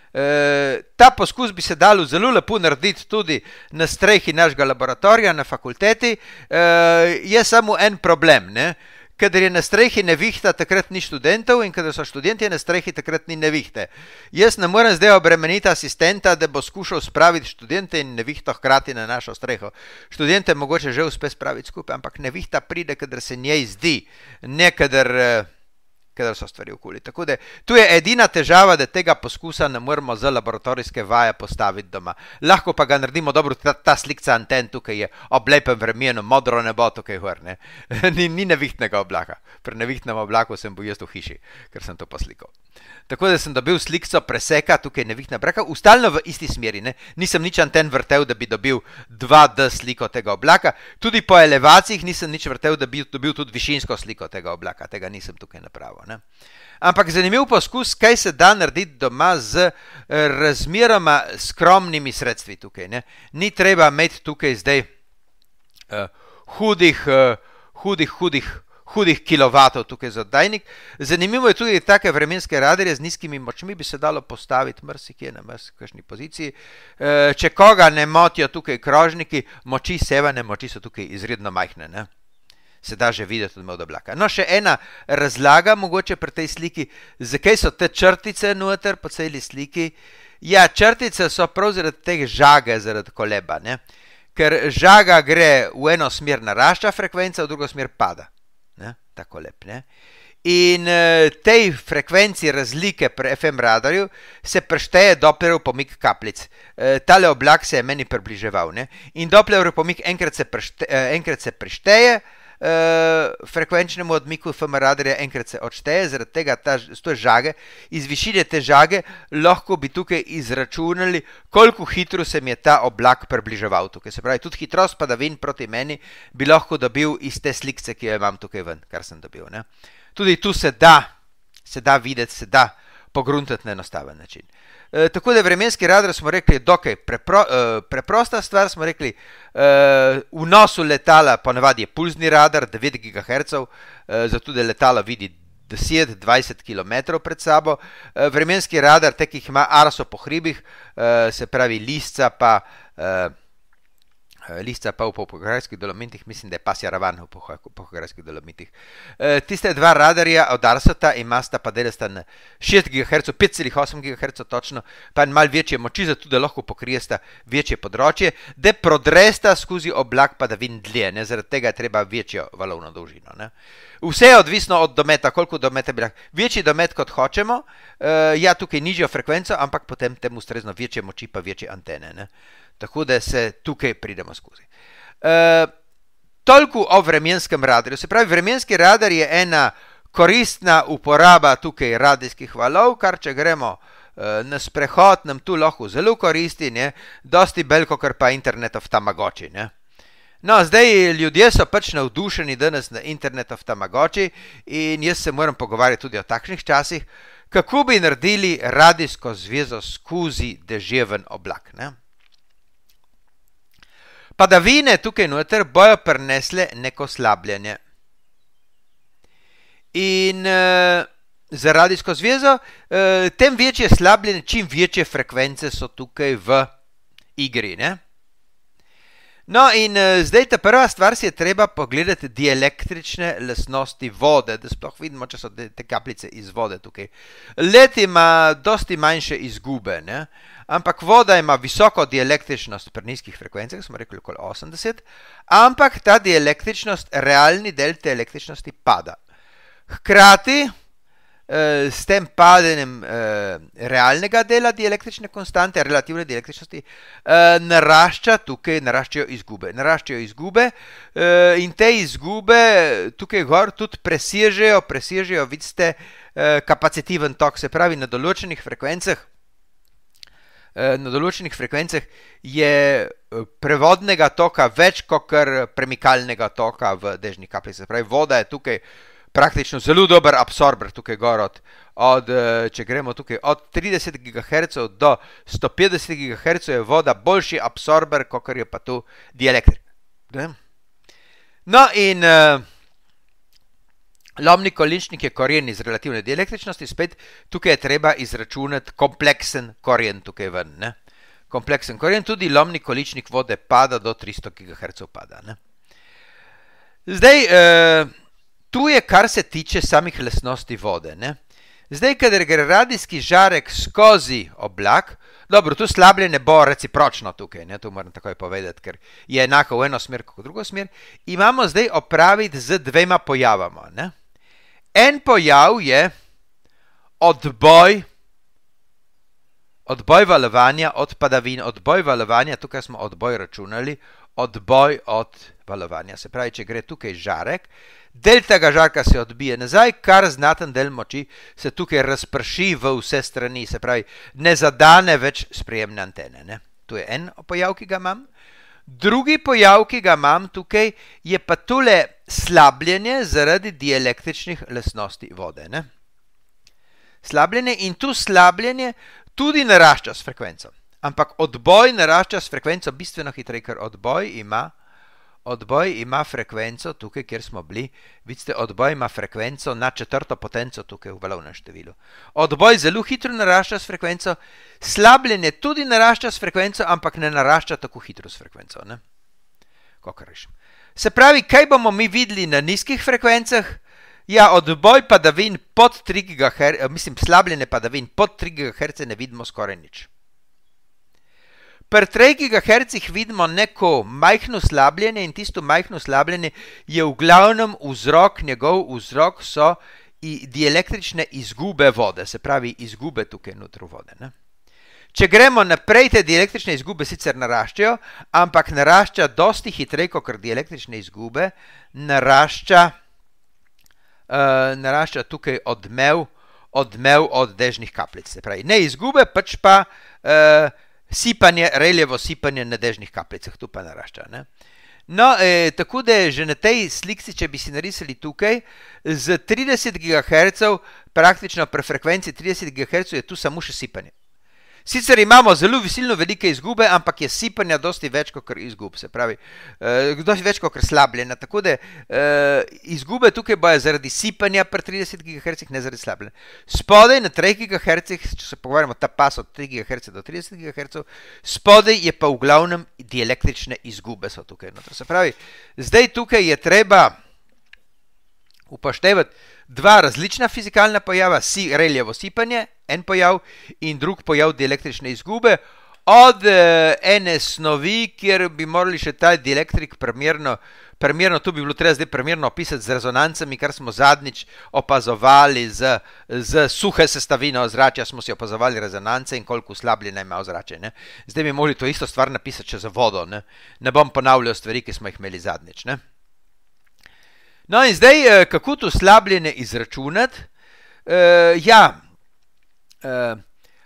E, ta poskus bi se dalo zelo lepo narediti tudi na strehi našega laboratorija na fakulteti, e, je samo en problem, ne. Kadar je na strehi nevihta, takrat ni študentov in kadar so študenti na strehi, takrat ni nevihte. Jaz ne morem zdaj obremeniti asistenta, da bo skušal spraviti študente in nevihto hkrati na našo streho. Študente mogoče že uspe spraviti skupaj, ampak nevihta pride, kadar se njej zdi, ne kadar, kadar so stvari okoli. Tako da tu je edina težava, da tega poskusa ne moremo za laboratorijske vaje postaviti doma. Lahko pa ga naredimo dobro, ta, ta slikca anten tukaj je ob lepem vremenu, modro nebo tukaj gor, ne. ni, ni nevihtnega oblaka. Pri nevihtnem oblaku sem bil jaz v hiši, ker sem to poslikal. Tako da sem dobil slikco preseka, tukaj nevihtna braka, ustalno v isti smeri, ne. Nisem nič anten vrtel, da bi dobil dva D sliko tega oblaka. Tudi po elevacijah nisem nič vrtel, da bi dobil tudi višinsko sliko tega oblaka. Tega nisem tukaj napravil. Ne? Ampak zanimiv poskus, kaj se da narediti doma z razmeroma skromnimi sredstvi tukaj. Ne? Ni treba imeti tukaj zdaj uh, hudih, uh, hudih, hudih, hudih kilovatov tukaj za oddajnik. Zanimivo je tudi take vremenske radarje z nizkimi močmi, bi se dalo postaviti mrsikje na mrsikakšni poziciji. Uh, če koga ne motijo tukaj krožniki, moči severne moči so tukaj izredno majhne, ne? Se da že videti od oblaka. No, še ena razlaga mogoče pri tej sliki, zakaj so te črtice noter po celi sliki. Ja, črtice so prav zaradi teh žage, zaradi koleba, ne? Ker žaga gre v eno smer narašča frekvenca, v drugo smer pada, ne? Ta koleb, ne? In uh, tej frekvenci razlike pri F M radarju se prešteje Dopplerov pomik kapljic. Uh, tale oblak se je meni približeval, ne? In Dopplerov pomik enkrat se, prešte, uh, enkrat se prešteje, Uh, frekvenčnemu odmiku F M radarja enkrat se odšteje, zaradi tega ta, to žage, iz višine te žage lahko bi tukaj izračunali, koliko hitro se mi je ta oblak približeval tukaj. Se pravi, tudi hitrost padavin proti meni bi lahko dobil iz te slikce, ki jo imam tukaj ven, kar sem dobil. Ne? Tudi tu se da, se da videti, se da pogruntati na enostaven način. E, tako da vremenski radar smo rekli, dokaj prepro, e, preprosta stvar, smo rekli, e, v nosu letala ponavadi je pulzni radar, devet gigahercev, e, zato da letala vidi deset do dvajset kilometrov pred sabo. E, vremenski radar, te, ki jih ima Arso po hribih, e, se pravi lisca pa... E, Lisca pa v Pohorskih dolomitih, mislim, da je Pasja Ravan v Pohorskih dolomitih. E, tiste dva radarja od Arsota imasta pa delesta na šest gigahercev, pet celih osem gigahercev točno, pa malo večje moči, zato da lahko pokrijesta večje področje, da prodresta skozi oblak padavin dlje, ne, zaradi tega je treba večjo valovno dolžino. Ne. Vse je odvisno od dometa, koliko dometa bi lahko. Večji domet kot hočemo, e, ja, tukaj nižjo frekvenco, ampak potem temu ustrezno večje moči pa večje antene, ne. Tako da se tukaj pridemo skozi. E, toliko o vremenskem radarju. Se pravi, vremenski radar je ena koristna uporaba tukaj radijskih valov, kar če gremo e, na sprehod, nam tu lahko zelo koristi, ne? Dosti bolj kakor pa Internet of Tamagotchi. Ne? No, zdaj ljudje so pač navdušeni danes na Internet of Tamagotchi in jaz se moram pogovarjati tudi o takšnih časih, kako bi naredili radijsko zvezo skozi deževen oblak. Ne? Padavine tukaj noter bojo prinesle neko slabljanje. In uh, za radijsko zvezo, uh, tem večje slabljanje, čim večje frekvence so tukaj v igri. Ne? No in uh, zdaj ta prva stvar si je treba pogledati dielektrične lastnosti vode, da sploh vidimo, če so te, te kapljice iz vode tukaj. Led ima dosti manjše izgube, ne? Ampak voda ima visoko dielektričnost pri nizkih frekvencah, smo rekli okoli osemdeset, ampak ta dielektričnost, realni del te električnosti pada. Hkrati uh, s tem padanjem uh, realnega dela dielektrične konstante, relativne dielektričnosti, uh, narašča tukaj, naraščajo izgube. Naraščajo izgube uh, in te izgube tukaj gor tudi presežejo, presežejo, vidite, uh, kapacitiven tok, se pravi na določenih frekvencah, uh, na določenih frekvencah je prevodnega toka več kot premikalnega toka v dežni kapljici. Se pravi, voda je tukaj praktično zelo dober absorber tukaj gor od, od, če gremo tukaj od trideset gigahercev do sto petdeset gigahercev je voda boljši absorber, kot je pa tu dielektrik. No in uh, lomni količnik je korjen iz relativne dielektričnosti, spet tukaj je treba izračunati kompleksen korjen tukaj ven, ne? Kompleksen korjen, tudi lomni količnik vode pada do tristo gigahercev pada, ne? Zdaj, uh, tu je, kar se tiče samih lastnosti vode, ne? Zdaj, kadar gre radijski žarek skozi oblak, dobro, tu slabljenje bo recipročno tukaj, ne? To moram takoj povedati, ker je enako v eno smer kot v drugo smer, imamo zdaj opraviti z dvema pojavama, ne? En pojav je odboj, odboj valovanja od padavin, odboj valovanja, tukaj smo odboj računali, odboj od valovanja. Se pravi, če gre tukaj žarek, del tega žarka se odbije nazaj, kar znaten del moči se tukaj razprši v vse strani, se pravi, ne zadane več sprejemne antene, ne? Tu je en pojav, ki ga imam. Drugi pojav, ki ga imam tukaj, je pa tule slabljenje zaradi dielektričnih lastnosti vode, ne? Slabljenje in tu slabljenje tudi narašča s frekvenco. Ampak odboj narašča s frekvenco bistveno hitreje, ker odboj ima, odboj ima frekvenco tukaj, kjer smo bili. Vidite, odboj ima frekvenco na četrto potenco tukaj v valovnem številu. Odboj zelo hitro narašča s frekvenco, slabljenje tudi narašča s frekvenco, ampak ne narašča tako hitro s frekvenco, ne? Kakor rečem. Se pravi, kaj bomo mi videli na nizkih frekvencah? Ja, odboj padavin pod tri gigaherce, mislim, slabljenje padavin pod tri gigaherce ne vidimo skoraj nič. Pri treh gigahercih vidimo neko majhno slabljenje in tisto majhno slabljenje je v glavnem vzrok, njegov vzrok so dielektrične izgube vode, se pravi izgube tukaj notri vode, ne? Če gremo naprej, te dielektrične izgube sicer naraščajo, ampak narašča dosti hitreje, kot dielektrične izgube, narašča, uh, narašča tukaj odmev, odmev od dežnih kapljic, se pravi, ne izgube, pač pa uh, sipanje, reljevo sipanje na dežnih kapljicah, tu pa narašča, ne? No, eh, tako da že na tej slikci, če bi si narisali tukaj, z trideset gigahercev, praktično pri frekvenci trideset gigahercev je tu samo še sipanje. Sicer imamo zelo silno velike izgube, ampak je sipanja dosti več kot izgub, se pravi, eh, dosti več kot slabljena, tako da eh, izgube tukaj bojo zaradi sipanja pri trideset gigahercih, ne zaradi slabljena. Spodaj na treh gigahercih, če se pogovarjamo ta pas od tri gigaherce do trideset gigahercev, spodaj je pa v glavnem dielektrične izgube so tukaj notri. Se pravi, zdaj tukaj je treba upoštevati dva različna fizikalna pojava, si reljevo sipanje, en pojav in drug pojav dielektrične izgube, od eh, ene snovi, kjer bi morali še ta dielektrik primerno, primerno, tu bi bilo treba zdaj primerno opisati z rezonancami, kar smo zadnjič opazovali z, z suhe sestavine ozračja, smo si opazovali rezonance in koliko slabljena ima ozračje, ne? Zdaj bi mogli to isto stvar napisati še za vodo, ne? Ne bom ponavljal stvari, ki smo jih imeli zadnjič, ne? No in zdaj, kako to slabljenje izračunati? Uh, ja, uh,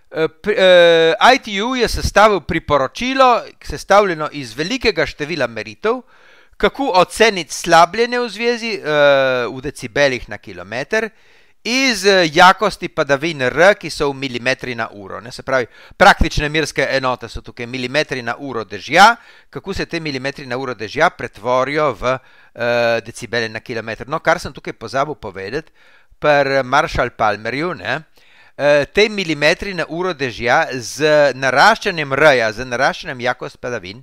uh, I T U je sestavil priporočilo, sestavljeno iz velikega števila meritev, kako oceniti slabljenje v zvezi uh, v decibelih na kilometer, iz jakosti padavin R, ki so v milimetri na uro, ne? Se pravi, praktične merske enote so tukaj milimetri na uro dežja, kako se te milimetri na uro dežja pretvorijo v uh, decibele na kilometr. No, kar sem tukaj pozabil povedati, pri Marshall-Palmerju, ne, uh, te milimetri na uro dežja z naraščanjem R-ja, z naraščanjem jakost padavin,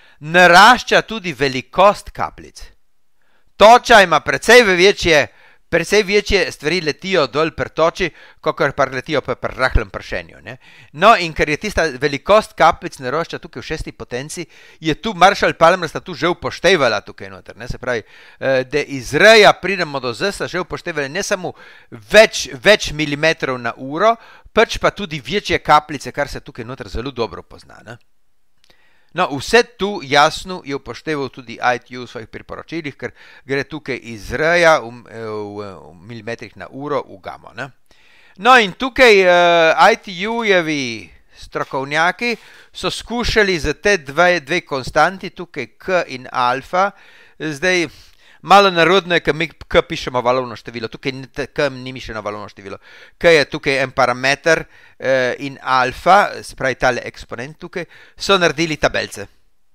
narašča tudi velikost kapljic. Toča ima precej večje precej večje stvari letijo dol pri toči, kakor pa letijo pri rahlem pršenju. Ne? No, in ker je tista velikost kapljic narašča tukaj v šesti potenci, je tu Marshall Palmer sta tu že upoštevala tukaj noter. Ne? Se pravi, da iz R-ja pridemo do Z, sta že upoštevali ne samo več, več milimetrov na uro, pač pa tudi večje kapljice, kar se tukaj noter zelo dobro pozna. Ne? No, vse tu jasno je upošteval tudi I T U v svojih priporočilih, ker gre tukaj iz R-ja v, v, v milimetrih na uro v gamo. Ne? No, in tukaj uh, I T U-jevi strokovnjaki so skušali za te dve, dve konstanti, tukaj K in alfa, zdaj malo narodno je, ker mi K pišemo valovno število, tukaj K ni mišljeno valovno število. K je tukaj en parameter eh, in alfa, se pravi tale eksponent tukaj, so naredili tabelce.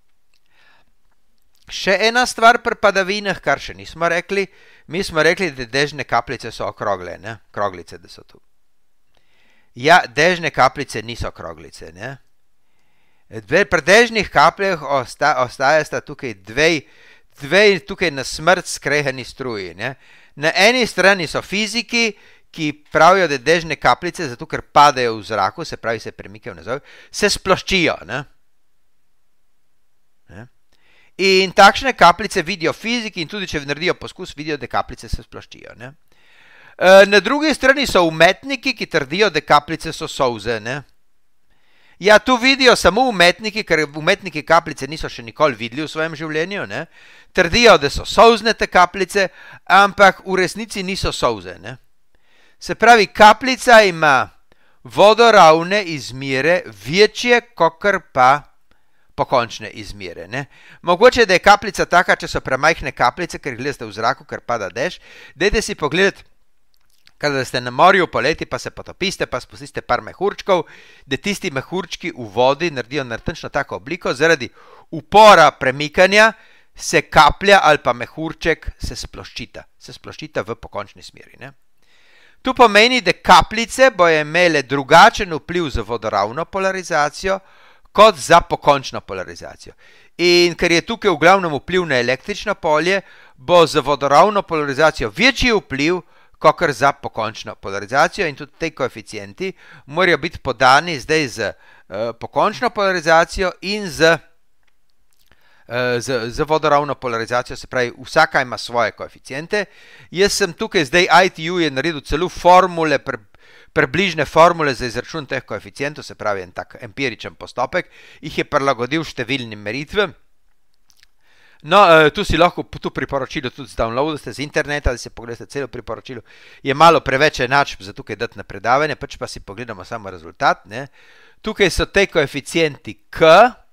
Še ena stvar pri padavinah, kar še nismo rekli, mi smo rekli, da dežne kapljice so okrogle, ne? Kroglice, da so tu. Ja, dežne kapljice niso kroglice, ne? Pri dežnih kapljah osta, ostaja sta tukaj dve dve tukaj na smrt skrehani struji. Ne? Na eni strani so fiziki, ki pravijo, da dežne kapljice, zato ker padajo v zraku, se pravi, se premikajo nazaj, se sploščijo. Ne? Ne? In takšne kapljice vidijo fiziki in tudi, če naredijo poskus, vidijo, da kapljice se sploščijo. Ne? Na drugi strani so umetniki, ki trdijo, da kapljice so solze. Ne? Ja, tu vidijo samo umetniki, ker umetniki kapljice niso še nikoli videli v svojem življenju. Ne? Trdijo, da so solzne te kapljice, ampak v resnici niso solze. Ne? Se pravi, kapljica ima vodoravne izmere večje, kakor pa pokončne izmere. Ne? Mogoče, da je kapljica taka, če so premajhne kapljice, ker jih gledate v zraku, ker pada dež, dajte si pogledati, kada ste na morju poleti, pa se potopiste, pa spustiste par mehurčkov, da tisti mehurčki v vodi naredijo natančno tako obliko, zaradi upora premikanja se kaplja ali pa mehurček se sploščita. Se sploščita v pokončni smeri. Ne? Tu pomeni, da kapljice bojo imele drugačen vpliv za vodoravno polarizacijo, kot za pokončno polarizacijo. In ker je tukaj v glavnem vpliv na električno polje, bo za vodoravno polarizacijo večji vpliv, kakor za pokončno polarizacijo, in tudi te koeficienti morajo biti podani zdaj z uh, pokončno polarizacijo in z, uh, z, z vodoravno polarizacijo, se pravi, vsaka ima svoje koeficiente. Jaz sem tukaj zdaj I T U je naredil celo formule, pre, približne formule za izračun teh koeficientov, se pravi, en tak empiričen postopek, jih je prilagodil številnim meritvam. No, tu si lahko tu priporočilo tudi downloadate z interneta, da si pogledate celo priporočilo. Je malo preveč enačb za tukaj dati na predavanje, pač pa si pogledamo samo rezultat. Ne? Tukaj so te koeficienti K,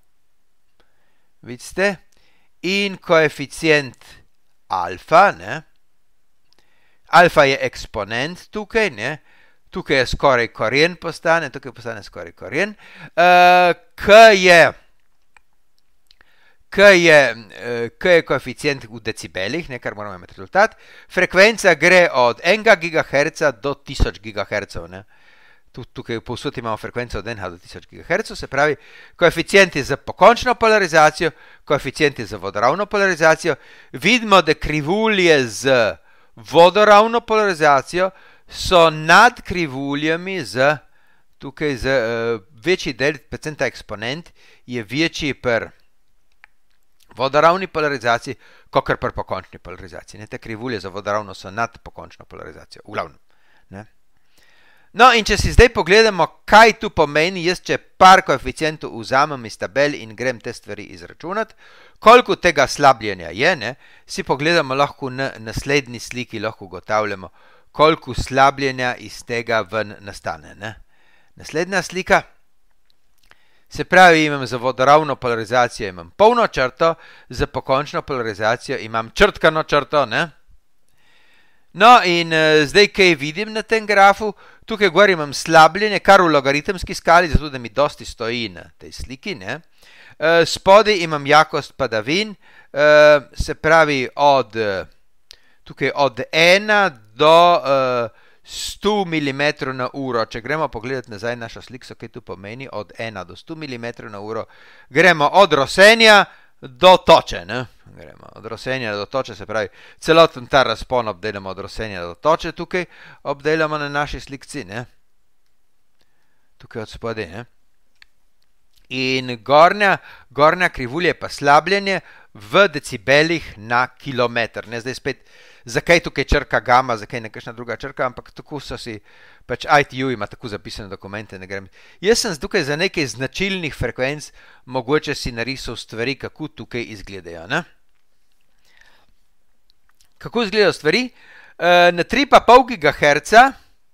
vidite, in koeficient alfa. Ne? Alfa je eksponent tukaj, ne? Tukaj je skoraj korjen postane, tukaj postane skoraj korjen. Uh, K je... K je, K je koeficient v decibelih, ne, kar moramo imeti rezultat. Frekvenca gre od enega gigaherca do tisoč gigahercev. Ne. Tukaj povsod imamo frekvenco od enega do tisoč gigahercev, se pravi, koeficienti za pokončno polarizacijo, koeficienti za vodoravno polarizacijo. Vidimo, da krivulje z vodoravno polarizacijo so nad krivuljami z, tukaj z uh, večji del, predvsem ta eksponent, je večji per vodoravni polarizaciji, kakor pri pokončni polarizaciji. Ne, te krivulje za vodoravno so nad pokončno polarizacijo, v glavnem. Ne. No, in če si zdaj pogledamo, kaj tu pomeni, jaz če par koeficientov vzamem iz tabel in grem te stvari izračunati, koliko tega slabljenja je, ne, si pogledamo lahko na naslednji sliki, lahko ugotavljamo, koliko slabljenja iz tega ven nastane. Ne. Naslednja slika. Se pravi, imam za vodoravno polarizacijo imam polno črto, za pokončno polarizacijo imam črtkano črto. Ne? No, in uh, zdaj, kaj vidim na tem grafu, tukaj gor imam slabljenje, kar v logaritemski skali, zato da mi dosti stoji na tej sliki. Ne? Uh, spodaj imam jakost padavin, uh, se pravi, od, tukaj od ena do uh, sto milimetrov na uro. Če gremo pogledati nazaj našo sliko, kaj tu pomeni, od ena do sto milimetrov na uro, gremo od rosenja do toče, ne? Gremo od rosenja do toče, se pravi, celoten ta razpon obdelamo od rosenja do toče, tukaj obdelamo na naši slikci, ne? Tukaj od spodaj, ne? In gornja, gornja krivulja je pa slabljenje v decibelih na kilometr. Ne, zdaj spet, zakaj tukaj črka gama, zakaj nekakšna druga črka, ampak tako so si, pač I T U ima tako zapisane dokumente, ne grem. Jaz sem tukaj za nekaj značilnih frekvenc, mogoče si narisal stvari, kako tukaj izgledajo, ne? Kako izgledajo stvari? Na tri pa pol gigaherca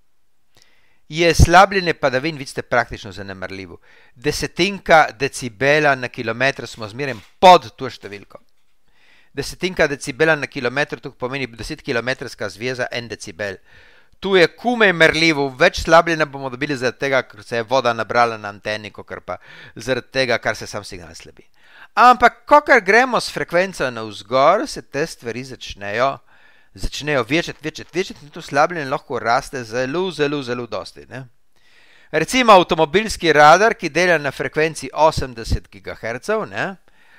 je slabljenje padavin, vidite, praktično zanemarljivo. Desetinka decibela na kilometr smo zmeraj pod to številko. Desetinka decibela na kilometr, tukaj pomeni deset kilometrska zveza, en decibel. Tu je kumaj merljivo, več slabljenja bomo dobili zaradi tega, ker se je voda nabrala na anteni, kakor pa zaradi tega, kar se sam signal slabi. Ampak, kakor gremo s frekvenco navzgor, se te stvari začnejo začnejo večati, večati, večati in to slabljenje lahko raste zelo, zelo, zelo dosti, ne? Recimo avtomobilski radar, ki dela na frekvenci osemdeset gigahercev, ne?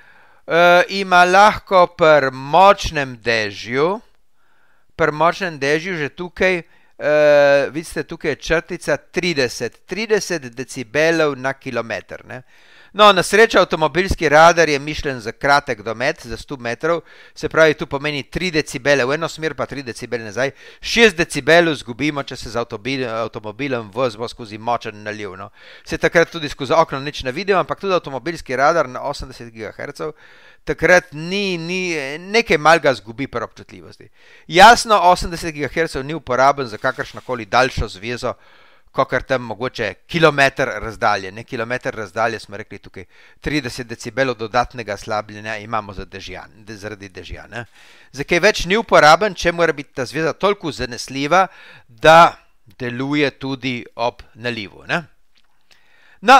E, ima lahko pri močnem dežju, pri močnem dežju že tukaj, e, vidite, tukaj je črtica trideset, trideset decibelov na kilometr, ne? No, na srečo avtomobilski radar je mišljen za kratek domet, za sto metrov, se pravi, tu pomeni tri decibele v eno smer, pa tri decibele nazaj. šest decibelov zgubimo, če se z avtomobilom vozimo skozi močen naliv, no. Se takrat tudi skozi okno nič ne vidimo, ampak tudi avtomobilski radar na osemdeset gigahercev takrat ni, ni, nekaj malega zgubi pri občutljivosti. Jasno, osemdeset gigahercev ni uporaben za kakršnokoli daljšo zvezo, kakor tam mogoče kilometr razdalje. Ne, kilometr razdalje smo rekli tukaj trideset decibelov dodatnega slabljenja imamo za dežja, zaradi dežja. Ne. Zakaj več ni uporaben, če mora biti ta zveza toliko zanesljiva, da deluje tudi ob nalivu. Ne. No,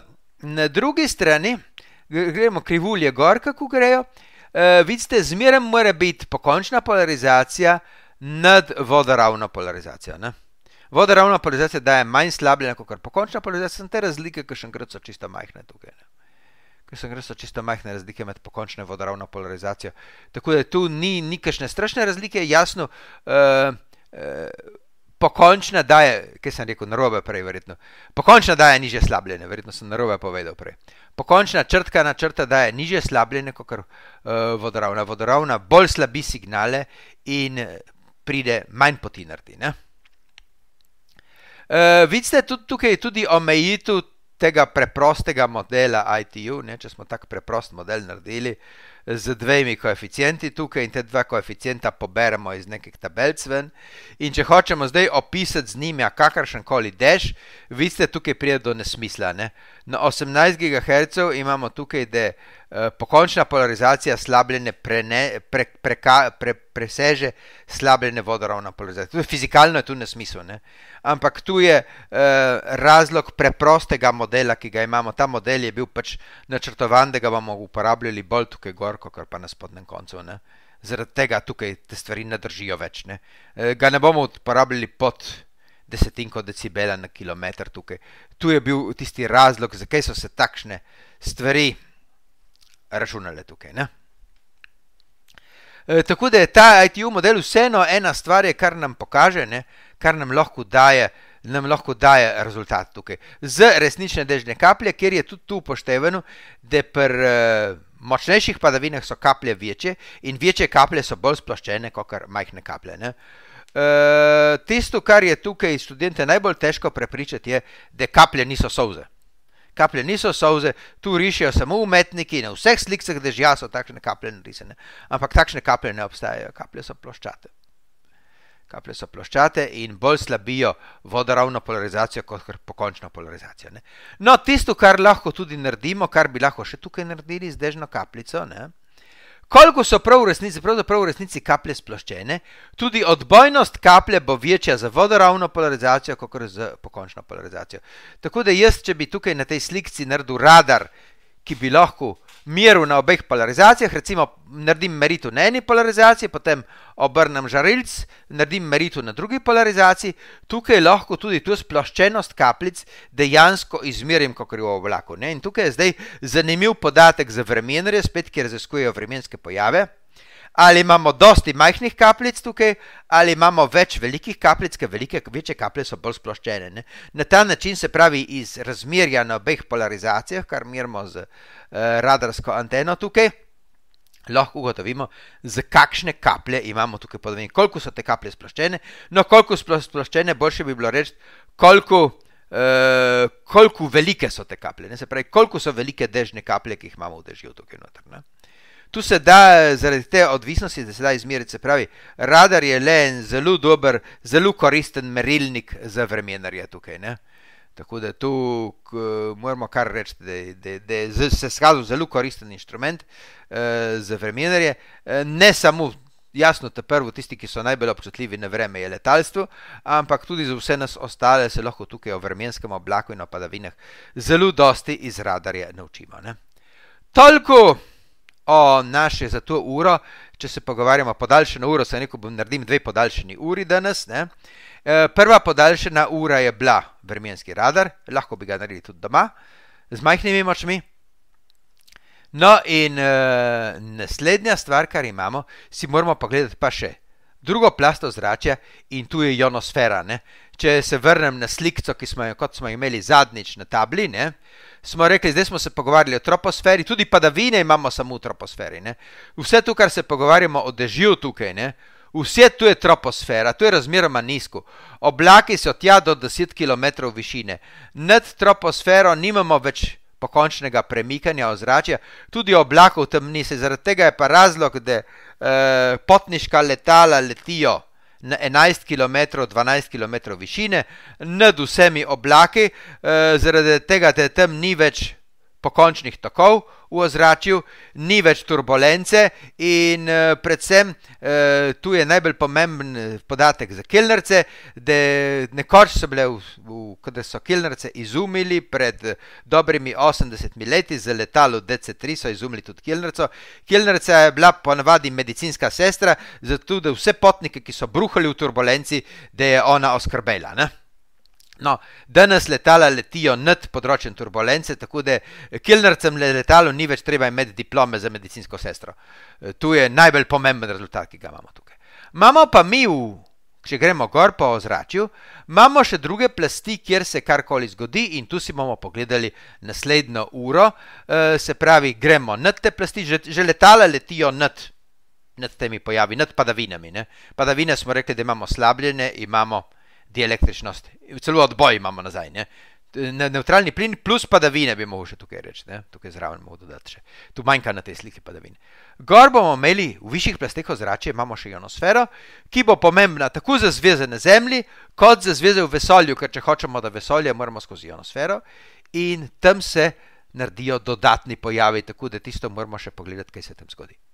na drugi strani, gremo krivulje gor, kako grejo, vidite, zmeraj mora biti pokončna polarizacija nad vodoravno polarizacijo. Ne. Vodoravna polarizacija daje manj slabljenja, kot pokončna polarizacija, sem te razlike, ki še enkrat so čisto majhne tukaj. Ker še enkrat so čisto majhne razlike med pokončno in vodoravno polarizacijo. Tako da tu ni nikakšne strašne razlike, jasno, uh, uh, pokončna daje, kaj sem rekel, narobe prej verjetno, pokončna daje nižje slabljenje, verjetno sem narobe povedal prej. Pokončna črtka na črta daje nižje slabljenje, kot uh, vodoravna. Vodoravna bolj slabi signale in pride manj poti naredi, ne? Uh, vidite, tudi, tukaj je tudi omejitev tega preprostega modela I T U, ne, če smo tak preprost model naredili z dvemi koeficienti tukaj in te dva koeficienta poberemo iz nekih tabelc ven in če hočemo zdaj opisati z njimi kakršenkoli dež, vidite, tukaj pride do nesmisla. Ne. Na osemnajst gigahercev imamo tukaj, da uh, pokončna polarizacija slabljenje prene, pre, preka, pre, preseže slabljenje vodoravna polarizacija. Tudi fizikalno je tu nesmisel, ne. Ampak tu je uh, razlog preprostega modela, ki ga imamo. Ta model je bil pač načrtovan, da ga bomo uporabljali bolj tukaj gor, kot pa na spodnem koncu. Ne. Zaradi tega tukaj te stvari ne držijo več. Ne. Uh, ga ne bomo uporabljali pod desetinko decibela na kilometr tukaj. Tu je bil tisti razlog, zakaj so se takšne stvari računale tukaj. Ne. E, tako da je ta I T U model vseeno ena stvar, je, kar nam pokaže, ne, kar nam lahko daje, nam lahko daje rezultat tukaj. Z resnične dežne kaplje, kjer je tudi tu upoštevano, da pri uh, močnejših padavinah so kaplje večje in večje kaplje so bolj sploščene, kot majhne kaplje. Ne. Uh, tisto, kar je tukaj študente najbolj težko prepričati, je, da kaplje niso solze. Kaplje niso solze, tu rišijo samo umetniki, na vseh slikah dežja so takšne kaplje narisane. Ampak takšne kaplje ne obstajajo, kaplje so ploščate. Kaplje so ploščate in bolj slabijo vodoravno polarizacijo kot pokončno polarizacijo. Ne. No, tisto, kar lahko tudi naredimo, kar bi lahko še tukaj naredili z dežno kapljico, ne, koliko so prav v resnici, pravzaprav v resnici kaplje sploščene, tudi odbojnost kaplje bo večja za vodoravno polarizacijo, kot za pokončno polarizacijo. Tako da jaz, če bi tukaj na tej slikci naredil radar, ki bi lahko miru na obeh polarizacijah, recimo naredim meritev na eni polarizaciji, potem obrnem žarilc, naredim meritev na drugi polarizaciji, tukaj lahko tudi tu sploščenost kapljic dejansko izmerim, kakor je v oblaku. Ne? In tukaj je zdaj zanimiv podatek za vremenarje, spet, kjer raziskujejo vremenske pojave. Ali imamo dosti majhnih kapljic tukaj, ali imamo več velikih kapljic, ker velike, večje kaplje so bolj sploščene. Ne? Na ta način se pravi iz razmerja na obeh polarizacijah, kar merimo z uh, radarsko anteno tukaj, lahko ugotovimo, za kakšne kaplje imamo tukaj podavine. Koliko so te kaplje sploščene? No, koliko sploščene, boljše bi bilo reči, koliko, uh, koliko velike so te kaplje. Ne? Se pravi, koliko so velike dežne kaplje, ki jih imamo v dežju tukaj noter. Ne? Tu se da, zaradi te odvisnosti, da se da izmeriti, se pravi, radar je le en zelo dober, zelo koristen merilnik za vremenarje tukaj, ne. Tako da tu k, moramo kar reči, da, da, da je se skazal zelo koristen inštrument uh, za vremenarje, uh, ne samo, jasno, te prvo, tisti, ki so najbolj občutljivi na vreme je letalstvo, ampak tudi za vse nas ostale se lahko tukaj o vremenskem oblaku in o padavinah zelo dosti iz radarja naučimo, ne. Toliko o naše za to uro, če se pogovarjamo podaljšeno uro, se neko bom naredim dve podaljšeni uri danes. Ne? Prva podaljšena ura je bila vremenski radar, lahko bi ga naredili tudi doma, z majhnimi močmi. No in uh, naslednja stvar, kar imamo, si moramo pogledati pa še drugo plast ozračja in tu je ionosfera. Ne? Če se vrnem na slikco, ki smo jo, kot smo imeli zadnjič na tabli, ne? Smo rekli, zdaj smo se pogovarjali o troposferi, tudi padavine imamo samo v troposferi. Ne? Vse tu, kar se pogovarjamo o dežju tukaj, ne? Vse tu je troposfera, tu je razmeroma nizko. Oblaki so tja do deset kilometrov višine. Nad troposfero nimamo več pokončnega premikanja ozračja, tudi oblakov tam ni, se zaradi tega je pa razlog, da eh, potniška letala letijo na enajst kilometrov, dvanajst kilometrov višine, nad vsemi oblaki, eh, zaradi tega, da tam ni več pokončnih tokov v ozračju, ni več turbulence in eh, predvsem eh, tu je najbolj pomemben podatek za kelnerce, da nekoč so bile, v, v, kada so kelnerce izumili pred dobrimi osemdesetimi leti, za letalo D C tri so izumili tudi kelnerco. Kelnerca je bila ponavadi medicinska sestra, zato da vse potnike, ki so bruhali v turbulenci, da je ona oskrbela, ne? No, danes letala letijo nad področjem turbulence, tako da kelnercem letalo ni več treba imeti diplome za medicinsko sestro. Tu je najbolj pomemben rezultat, ki ga imamo tukaj. Imamo pa mi, v, če gremo gor po ozračju, imamo še druge plasti, kjer se karkoli zgodi in tu si bomo pogledali naslednjo uro. Se pravi, gremo nad te plasti, že, že letala letijo nad, nad temi pojavi, nad padavinami. Ne? Padavine smo rekli, da imamo slabljene, imamo dielektričnost, celo odboj imamo nazaj, ne? Neutralni plin plus padavine bi mogel še tukaj reči, ne? Tukaj zraven mogel dodati še, tu manjka na tej sliki padavine. Gor bomo imeli, v višjih plasteh ozračja imamo še ionosfero, ki bo pomembna tako za zveze na Zemlji, kot za zveze v vesolju, ker če hočemo do vesolja, moramo skozi ionosfero in tam se naredijo dodatni pojavi, tako da tisto moramo še pogledati, kaj se tam zgodi.